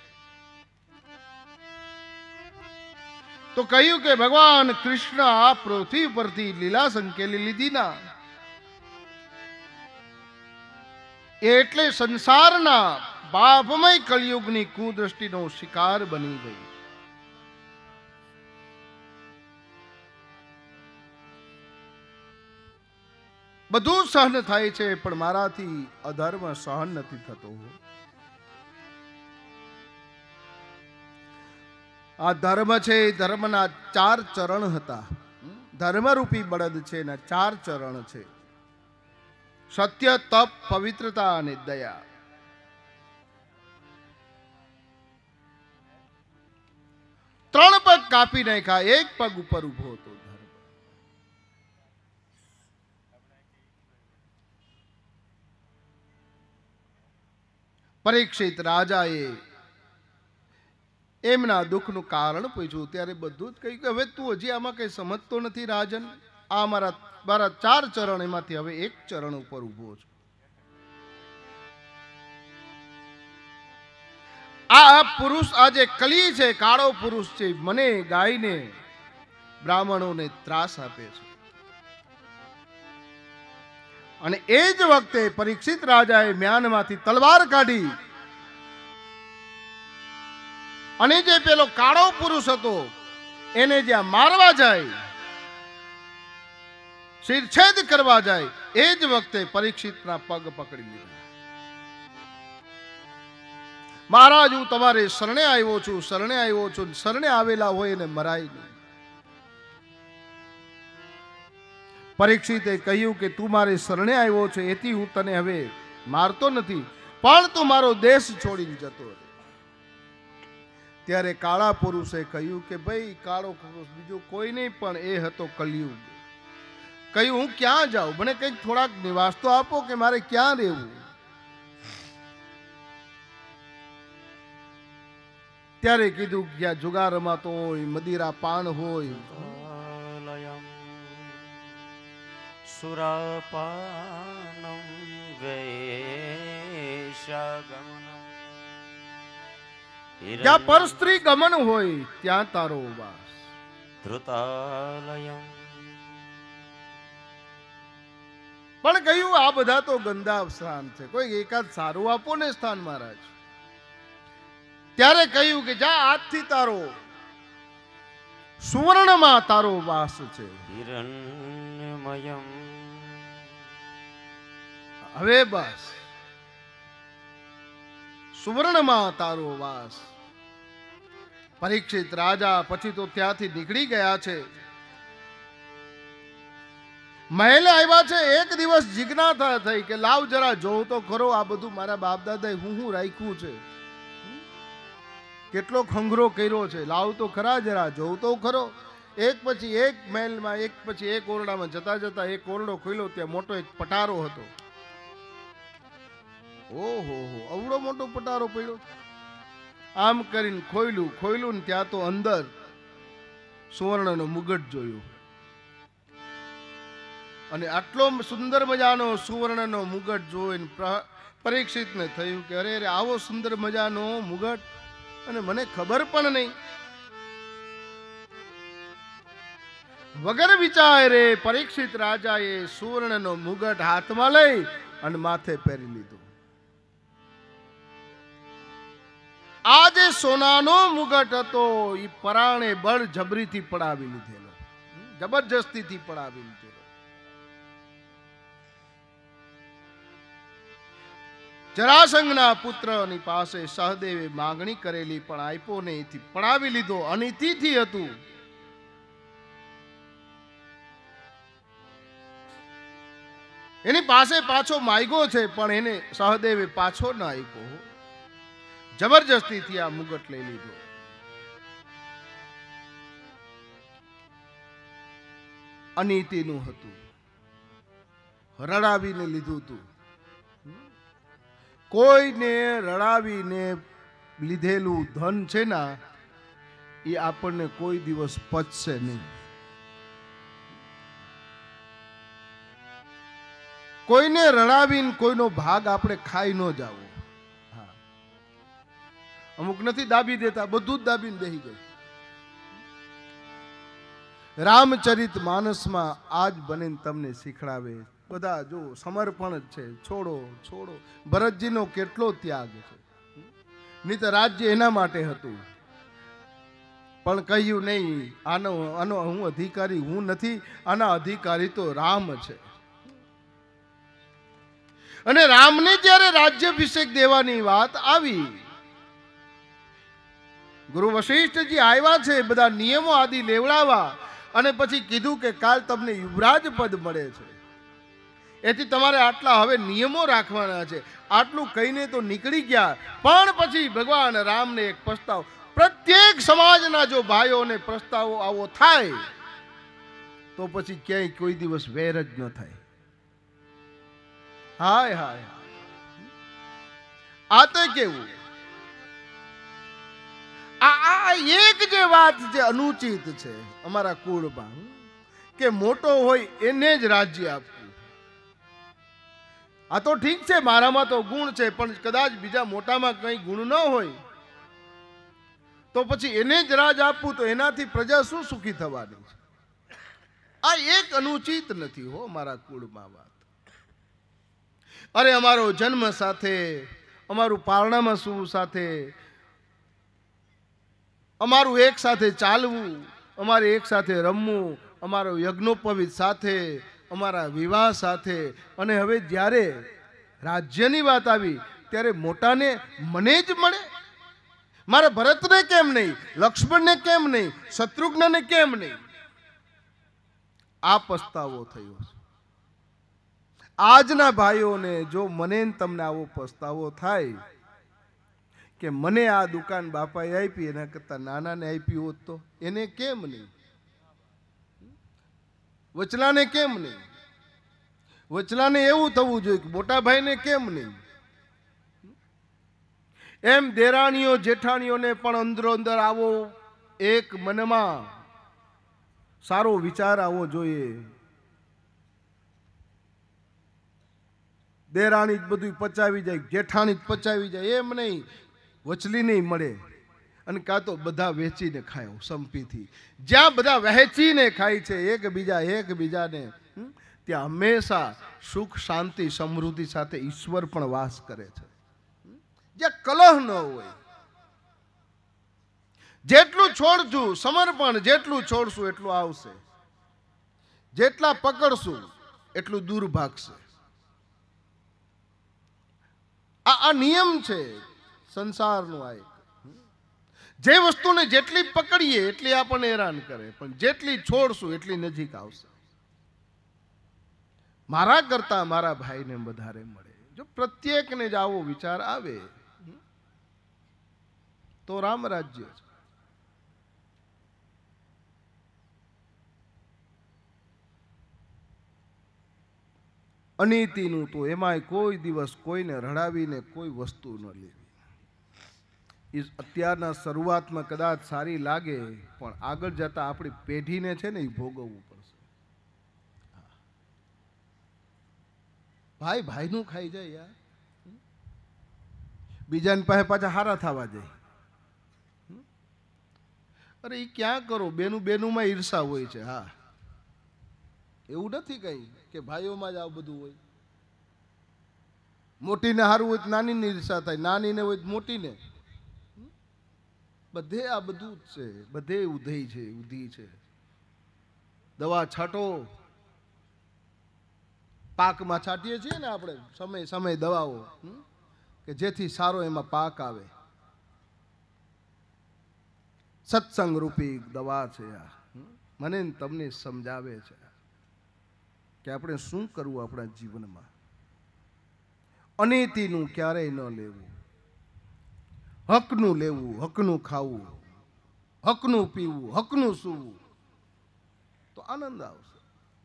[SPEAKER 2] તો કહ્યું કે ભગવાન કૃષ્ણ આ પૃથ્વી પરથી લીલા સંકેલી લીધી ના, એટલે સંસારના પાપમય કળિયુગની કુદ્રષ્ટિનો શિકાર બની ગઈ. બધું સહન થાય છે પણ મારાથી અધર્મ સહન નથી થતો. આ ધર્મ છે, ધર્મના ચાર ચરણ હતા. ધર્મરૂપી બળદ છે એના ચાર ચરણ છે: સત્ય, તપ, પવિત્રતા અને દયા. ત્રણ પગ કાપી નાખ્યા, એક પગ ઉપર ઉભો હતો ધર્મ. પરીક્ષિત રાજાએ એમના દુઃખનું કારણ પૂછ્યું. ત્યારે બધું જ કહ્યું કે હવે તું હજી આમાં કઈ સમજતો નથી રાજન. આ મારા મારા ચાર ચરણ, એમાંથી હવે એક ચરણ ઉપર ઉભો છું. આ પુરુષ આ જે કલી છે, કાળો પુરુષ છે, મને ગાયને બ્રાહ્મણોને ત્રાસ આપે છે. અને એ જ વખતે પરીક્ષિત રાજાએ મ્યાનમાંથી તલવાર કાઢી અને જે પેલો કાળો પુરુષ હતો એને જ્યાં મારવા જાય, શિરછેદ કરવા જાય, એ જ વખતે પરીક્ષિતના પગ પકડી લીધા. મહારાજ, હું તમારે શરણે આવ્યો છું, શરણે આવ્યો છું. શરણે આવેલા હોય એને મરાય નહીં. પરીક્ષિતે કહ્યું કે તું મારે શરણે આવ્યો છે, એથી હું તને હવે મારતો નથી, પણ તું મારો દેશ છોડીને જતો રહે. ત્યારે કાળા પુરુષે કહ્યું કે ભાઈ કાળો પુરુષ બીજો કોઈ નહીં પણ એ હતો કલયુગ. કહ્યું હું ક્યાં જાઉં, મને કંઈક થોડાક નિવાસ તો આપો કે મારે ક્યાં રહેવું. ત્યારે કીધું ક્યાં જુગાર રમાતો હોય, મદિરા પાન હોય,
[SPEAKER 3] સુરાપાનમ વેશ્યાગમનમ,
[SPEAKER 2] જ્યાં પર સ્ત્રી ગમન હોય ત્યાં તારો વાસ.
[SPEAKER 3] ધૃતાલયમ,
[SPEAKER 2] પણ કહ્યું આ બધા તો ગંદા સ્થાન છે, કોઈ એકાદ સારું આપો ને સ્થાન મહારાજ. ત્યારે કહ્યું કે જા આજથી તારો સુવર્ણમાં તારો વાસ છે.
[SPEAKER 3] હિરણ્યમયમ,
[SPEAKER 2] હવે બસ સુવર્ણમાં તારો વાસ. પરીક્ષિત રાજા પછી તો ત્યાંથી નીકળી ગયા છે. મહેલે આવ્યા છે. એક દિવસ જિજ્ઞાસા થઈ કે લાવ જરા જોઉં તો ખરો આ બધું મારા બાપ દાદાએ હું હું રાખ્યું છે, કેટલો ખંગરો કર્યો છે, લાવ તો ખરા જરા જોઉં તો ખરો. એક પછી એક મહેલમાં એક પછી એક ઓરડામાં જતા જતા એક ઓરડો ખોલ્યો, ત્યાં મોટો એક પટારો હતો. ઓહો હો, અવડો મોટો પટારો પડ્યો. આમ કરીને ખોયલું ખોયલું ને ત્યાં તો અંદર સુવર્ણનો મુગટ જોયું. અને આટલો સુંદર મજાનો સુવર્ણનો મુગટ જોઈને પરીક્ષિતને થયું કે અરે અરે આવો સુંદર મજાનો મુગટ અને મને ખબર પણ નહીં. વગર વિચારે પરીક્ષિત રાજાએ સુવર્ણનો મુગટ હાથમાં લઈ અને માથે પહેરી લીધો. આ જે સોનાનો મુગટ હતો એ પરાણે બળ જબરીથી પડાવી લીધેલો, જબરજસ્તીથી પડાવી લીધેલો. જરાસંઘના પુત્રની પાસે સહદેવે માંગણી કરેલી પણ આપ્યો ને, એથી પડાવી લીધો. અનિતિથી હતું. એની પાસે પાછો માગ્યો છે પણ એને સહદેવે પાછો ન આપ્યો. જબરજસ્તીથી આ મુગટ લઈ લીધો. અનિતિનું હતું, રડાવીને લીધું હતું. કોઈને રડાવીને લીધેલું ધન છે ને એ આપણને કોઈ દિવસ પચશે નહીં. કોઈને રડાવીને કોઈનો ભાગ આપણે ખાઈ ન જાવો. હા, અમુક નથી દાબી દેતા, બધું જ દાબીને બેસી જાય. રામચરિત માનસમાં આજ બનીને તમને શીખડાવે. બધા જો સમર્પણ જ છે, છોડો છોડો. ભરતજીનો કેટલો ત્યાગ છે. નહીં તો રાજ્ય એના માટે હતું, પણ કહ્યું નહીં આનો આનો હું અધિકારી હું નથી, આના અધિકારી તો રામ છે. અને રામને જ્યારે રાજ્યાભિષેક દેવાની વાત આવી, ગુરુ વશિષ્ઠજી આવ્યા છે બધા નિયમો આદિ લેવડાવવા, અને પછી કીધું કે કાલ તમને યુવરાજ પદ મળે છે, એથી તમારે આટલા હવે નિયમો રાખવાના છે. આટલું કહીને તો નીકળી ગયા, પણ પછી ભગવાન રામને એક પ્રસ્તાવ, પ્રત્યેક સમાજના જો ભાઈઓને પ્રસ્તાવો આવો થાય તો પછી ક્યાંય કોઈ દિવસ વેર જ ન થાય. હાય હાય, આ તો કેવું, આ એક જે વાત જે અનુચિત છે અમારા કુળમાં કે મોટો હોય એને જ રાજ્ય આપવું. આ તો ઠીક છે, મારામાં તો ગુણ છે, પણ કદાચ બીજા મોટામાં કઈ ગુણ ન હોય તો પછી એને જ રાજ આપવું, તો એનાથી પ્રજા શું સુખી થવાની છે? આ એક અનુચિત નથી હો મારા કુળમાં વાત. અરે અમારો જન્મ સાથે, અમારું પારણામાં શું સાથે, અમારું એક સાથે ચાલવું, અમારે એક સાથે રમવું, અમારો યજ્ઞોપવિત સાથે, અમારા વિવાહ સાથે. અને હવે જ્યારે રાજ્યની વાત આવી ત્યારે મોટાને મને જ મળે, મારે ભરતને કેમ નહીં, લક્ષ્મણને કેમ નહીં, શત્રુઘ્નને કેમ નહીં? આ પસ્તાવો થયો છે. આજના ભાઈઓને જો મને ને તમને આવો પસ્તાવો થાય કે મને આ દુકાન બાપાએ આપી એના કરતા નાનાને આપી હોત તો એને કેમ નહીં, વચલાને કેમ નહીં, વચલાને એવું થવું જોઈએ કે મોટા ભાઈને કેમ નહીં. એમ દેરાણીઓ જેઠાણીઓને પણ અંદરો અંદર આવો એક મનમાં સારો વિચાર આવવો જોઈએ. દેરાણી જ બધું પચાવી જાય, જેઠાણી જ પચાવી જાય એમ નહીં, વચલી નહીં મળે અને કાં તો બધા વેચીને ખાય સંપીથી. જ્યાં બધા વહેંચીને ખાય છે એકબીજા એકબીજાને, ત્યાં હંમેશા સુખ શાંતિ સમૃદ્ધિ સાથે ઈશ્વર પણ વાસ કરે છે. જ્યાં કલહ ન હોય. જેટલું છોડશું સમર્પણ, જેટલું છોડશું એટલું આવશે, જેટલા પકડશું એટલું દૂર ભાગશે. આ આ નિયમ છે સંસારનો. આ એક જે વસ્તુને જેટલી પકડીએ એટલી આપણને હેરાન કરે, પણ જેટલી છોડશું એટલી નજીક આવશે. મારા કરતા મારા ભાઈને વધારે મળે. જો પ્રત્યેકને જ આવો વિચાર આવે તો રામ રાજ્ય છે. અનીતિનું તો એમાંય કોઈ દિવસ કોઈને રડાવીને કોઈ વસ્તુ ન લેવી. એ અત્યારના શરૂઆતમાં કદાચ સારી લાગે, પણ આગળ જતા આપણી પેઢીને છે ને એ ભોગવવું પડશે. ભાઈ ભાઈનું ખાઈ જાય યાર, બીજાની પાસે પાછા હારા થવા જાય. અરે એ ક્યાં કરો, બેનું બેનુંમાં ઈર્ષા હોય છે. હા, એવું નથી કઈ કે ભાઈઓમાં જ આવું બધું હોય. મોટીને સારું હોય તો નાનીને ઈર્ષા થાય, નાનીને હોય તો મોટીને. બધે આ બધું જ છે, બધે ઉધઈ છે, ઉધી છે. દવા છાંટો, પાકમાં છાંટીએ છીએ ને આપણે સમય સમય દવાઓ, કે જેથી સારો એમાં પાક આવે. સત્સંગ રૂપી દવા છે આ. મને તમને સમજાવે છે કે આપણે શું કરવું આપણા જીવનમાં. અનીતિનું ક્યારેય ન લેવું, હકનું લેવું, હકનું ખાવું, હકનું પીવું, હકનું સૂવું, તો આનંદ આવશે.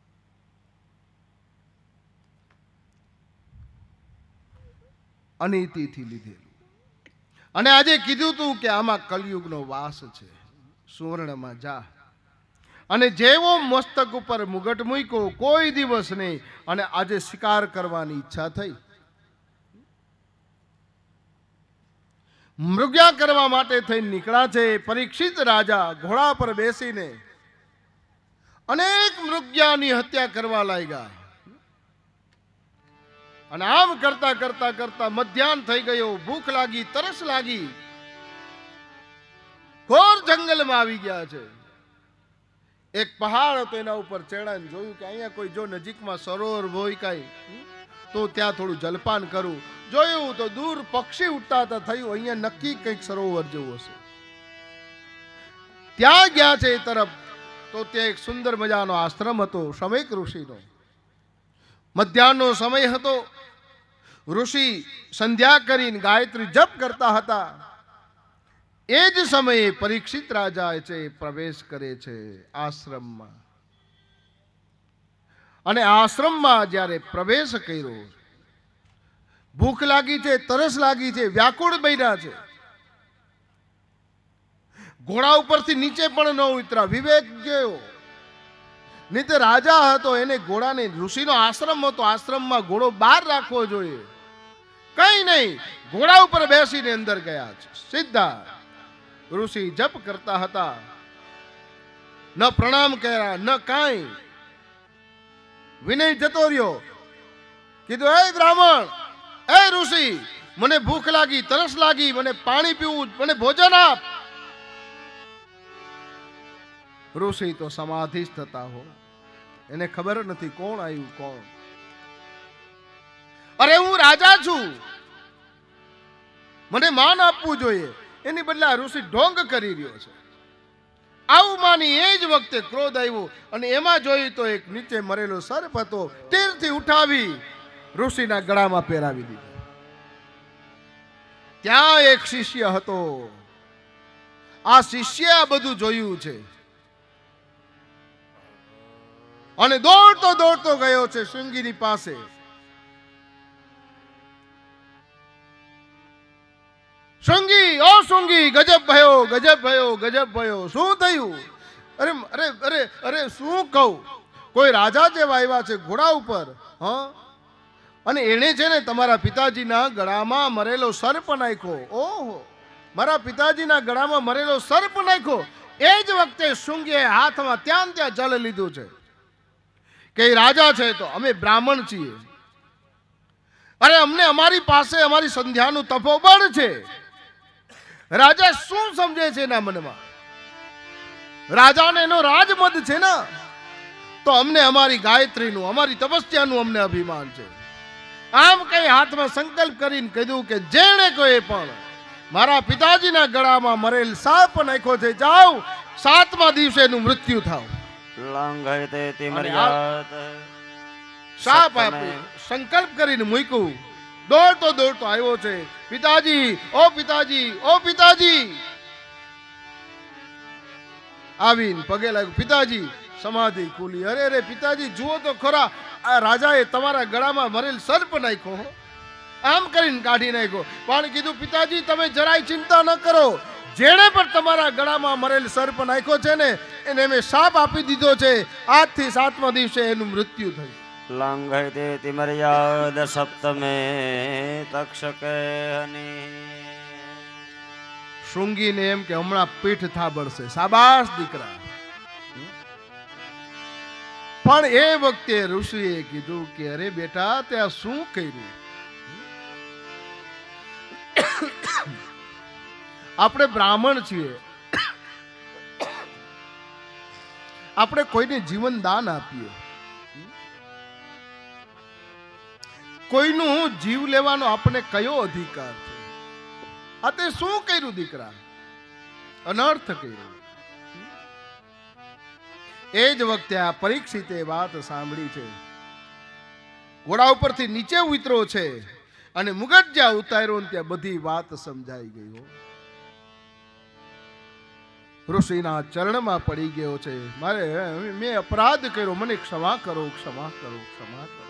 [SPEAKER 2] અનીતિથી લીધેલું. અને આજે કીધું તું કે આમાં કલયુગનો વાસ છે. સુવર્ણમાં જા અને જેવો મસ્તક ઉપર મુગટ મૂક્યો કોઈ દિવસ નહીં, અને આજે શિકાર કરવાની ઈચ્છા થઈ. મૃગ્યા કરવા માટે થઈ નીકળ્યા છે. પરીક્ષિત રાજા ઘોડા પર બેસીને અનેક મૃગ્યાની હત્યા કરવા લાગ્યા. અને આમ કરતા કરતા કરતા મધ્યાહન થઈ ગયો. ભૂખ લાગી, તરસ લાગી, ઘોર જંગલમાં આવી ગયા છે. એક પહાડ હતો, એના ઉપર ચડાઈને જોયું કે અહીંયા કોઈ જો નજીકમાં સરોવર હોય કઈ તો ત્યાં થોડું જલપાન કરું. જોયું તો દૂર પક્ષી ઉડતા હતા. થયું અહીંયા નક્કી કંઈક સરોવર જેવું હશે. ત્યાં ગયા છે એ તરફ, તો ત્યાં એક સુંદર મજાનો આશ્રમ હતો શમૈક ઋષિનો. મધ્યાહનનો સમય હતો. ઋષિ સંધ્યા કરીને ગાયત્રી જપ કરતા હતા. એ જ સમયે પરીક્ષિત રાજા છે પ્રવેશ કરે છે આશ્રમમાં. અને આશ્રમમાં જ્યારે પ્રવેશ કર્યો, ભૂખ લાગી છે, તરસ લાગી છે, વ્યાકુળ બન્યા છે. ઘોડા ઉપરથી નીચે પણ ન ઉતરા, વિવેક ગયો. નહીં તો રાજા હતો, એને ઘોડાને, ઋષિનો આશ્રમ હતો, આશ્રમમાં ઘોડો બહાર રાખવો જોઈએ. કઈ નહીં, ઘોડા ઉપર બેસીને અંદર ગયા છે સીધા. ઋષિ જપ કરતા હતા, ન પ્રણામ કર્યા ન કાંઈ. વિનય જતો રહ્યો. કીધું, એ બ્રાહ્મણ, એ ઋષિ, મને ભૂખ લાગી, તરસ લાગી, મને પાણી પીવું, મને ભોજન આપ. ઋષિ તો સમાધિસ્થ થતા હો, એને ખબર નથી કોણ આવ્યું કોણ. અરે હું રાજા છું, મને માન આપવું જોઈએ. એની બદલે આ ઋષિ ઢોંગ કરી રહ્યો છે. આવું માની એ જ વખતે ક્રોધ આવ્યો, અને એમાં જોયું તો એક નીચે મરેલો સર્પ હતો. તીરથી ઉઠાવી ઋષિના ગળામાં પહેરાવી દીધો. ત્યાં એક શિષ્ય હતો. આ શિષ્ય આ બધું જોયું છે અને દોડતો દોડતો ગયો છે શૃંગીની પાસે. શૃંગી, ઓ શૃંગી, ગજબ ભયો, ગજબ ભયો, ગજબ ભયો. શું થયું? અરે અરે અરે અરે શું કહું, કોઈ રાજા જેવા આવ્યા છે ઘોડા ઉપર, હા, અને એને છે ને તમારા પિતાજીના ગળામાં મરેલો સર્પ નાખ્યો. ઓહો, મારા પિતાજીના ગળામાં મરેલો સર્પ નાખ્યો. એ જ વખતે શૃંગીએ હાથમાં ત્યાં ત્યાં જલ લીધું છે કે એ રાજા છે તો અમે બ્રાહ્મણ છીએ. અરે અમને અમારી પાસે અમારી સંધ્યાનું તપોબળ છે. રાજા શું સમજે છે એના મનમાં? રાજાને એનો રાજમદ છે ને, તો અમને અમારી ગાયત્રીનું, અમારી તપસ્યાનું અમને અભિમાન છે. આમ કઈ હાથમાં સંકલ્પ કરીને કીધું કે જેણે કોઈ પણ મારા પિતાજીના ગળામાં મરેલ સાપ નાખ્યો છે, જાઓ સાતમા દિવસે એનું મૃત્યુ થાવ.
[SPEAKER 3] લંઘયતે તિમર્યાત
[SPEAKER 2] સાપ આપે સંકલ્પ કરીને મૂક્યું. દોડતો દોડતો આવ્યો છે. પિતાજી, ઓ પિતાજી, ઓ પિતાજી. આવીને પગે લાગ્યું. પિતાજી, સમાધિ ખુલી. અરે અરે પિતાજી, જુઓ તો ખરા, આ રાજાએ તમારા ગળામાં મરેલ સર્પ નાખ્યો. આમ કરીને કાઢી નાખ્યો. પણ કીધું પિતાજી તમે જરાય ચિંતા ન કરો, જેણે પણ તમારા ગળામાં મરેલ સર્પ નાખ્યો છે ને એને મેં સાપ આપી દીધો છે. આજથી સાતમા દિવસે એનું મૃત્યુ થયું.
[SPEAKER 3] લંઘયતે તિમર્યાદ સપ્તમે તક્ષકે હની.
[SPEAKER 2] શૃંગીને એમ કે હમણાં પીઠ થાબડશે. શાબાશ દીકરા. પણ એ વખતે ઋષિએ કીધું કે અરે બેટા તે આ શું કર્યું? આપણે બ્રાહ્મણ છીએ, આપણે કોઈને જીવન દાન આપીએ, કોઈનું જીવ લેવાનો આપણે કયો અધિકાર છે? આ તે શું કર્યું દીકરા? અનર્થ કર્યું. એ જ વખતે આ પરીક્ષિતે વાત સાંભળી છે. ઘોડા ઉપરથી નીચે ઉતરો છે અને મુગટ જ્યાં ઉતાર્યો ને ત્યાં બધી વાત સમજાઈ ગઈ. ઋષિના ચરણમાં પડી ગયો છે. મારે મેં અપરાધ કર્યો, મને ક્ષમા કરો, ક્ષમા કરો, ક્ષમા કરો.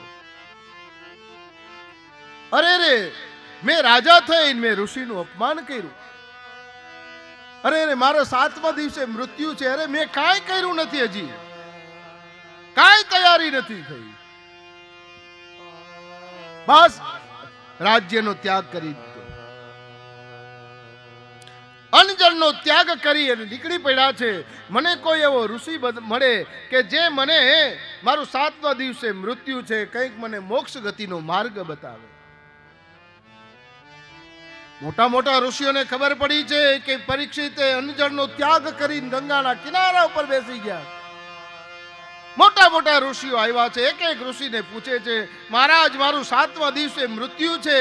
[SPEAKER 2] અરે રે, મેં રાજા થઈને મેં ઋષિનું અપમાન કર્યું. અરે રે, મારો સાતમા દિવસે મૃત્યુ છે. અરે મેં કાંઈ કર્યું નથી, હજી કાંઈ તૈયારી નથી થઈ. બસ રાજ્યનો ત્યાગ કરી દીધો. અનજનનો ત્યાગ કરી અને નીકળી પડ્યા છે. મને કોઈ એવો ઋષિ મળે કે જે મને મારું સાતમા દિવસે મૃત્યુ છે, કંઈક મને મોક્ષ ગતિનો માર્ગ બતાવે. મોટા મોટા ઋષિઓને ખબર પડી છે કે પરીક્ષિતે અનજનનો ત્યાગ કરીને ગંગાના કિનારા ઉપર બેસી ગયા. મોટા મોટા ઋષિઓ આવ્યા છે. એક એક ઋષિને પૂછે છે, મહારાજ મારું સાતમા દિવસે મૃત્યુ છે,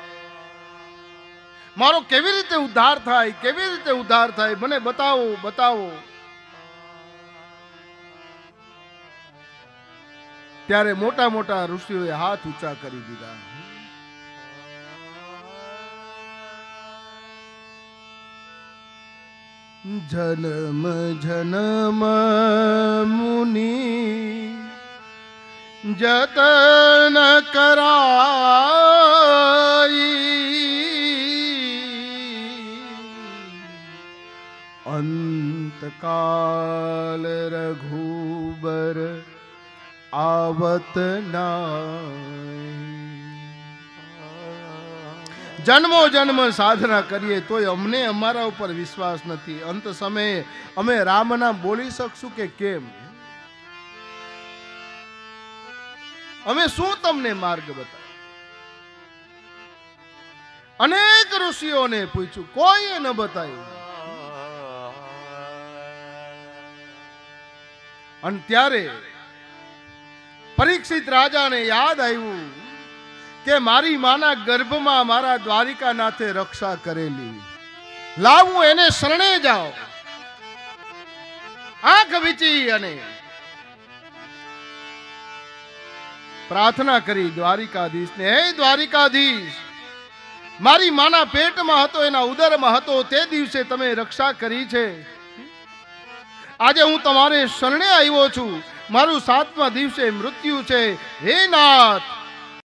[SPEAKER 2] મારો કેવી રીતે ઉદ્ધાર થાય, કેવી રીતે ઉદ્ધાર થાય, મને બતાવો બતાવો. ત્યારે મોટા મોટા ઋષિઓએ હાથ ઊંચા કરી દીધા. જન્મ જન્મ મુનિ જતન કરાઈ, અંતકાલ રઘુબર આવત નાય. જન્મો જન્મ સાધના કરીએ તોય અમને અમારા ઉપર વિશ્વાસ નથી. અંત સમયે અમે રામ નામ બોલી શકશું કે કેમ? અમે શું તમને માર્ગ બતાવ? અનેક ઋષિઓને પૂછ્યું, કોઈએ ન બતાવ્યું. અને ત્યારે પરીક્ષિત રાજાને યાદ આવ્યું કે મારી માના ગર્ભમાં મારા દ્વારિકાનાથે રક્ષા કરેલી, લાવું એને શરણે જાઓ. આંખ વીચી અને પ્રાર્થના કરી દ્વારિકાધીશને, હે દ્વારિકાધીશ, મારી માના પેટમાં હતો, એના ઉદરમાં હતો, તે દિવસે તમે રક્ષા કરી છે. આજે હું તમારે શરણે આવ્યો છું, મારું સાતમા દિવસે મૃત્યુ છે. હે નાથ,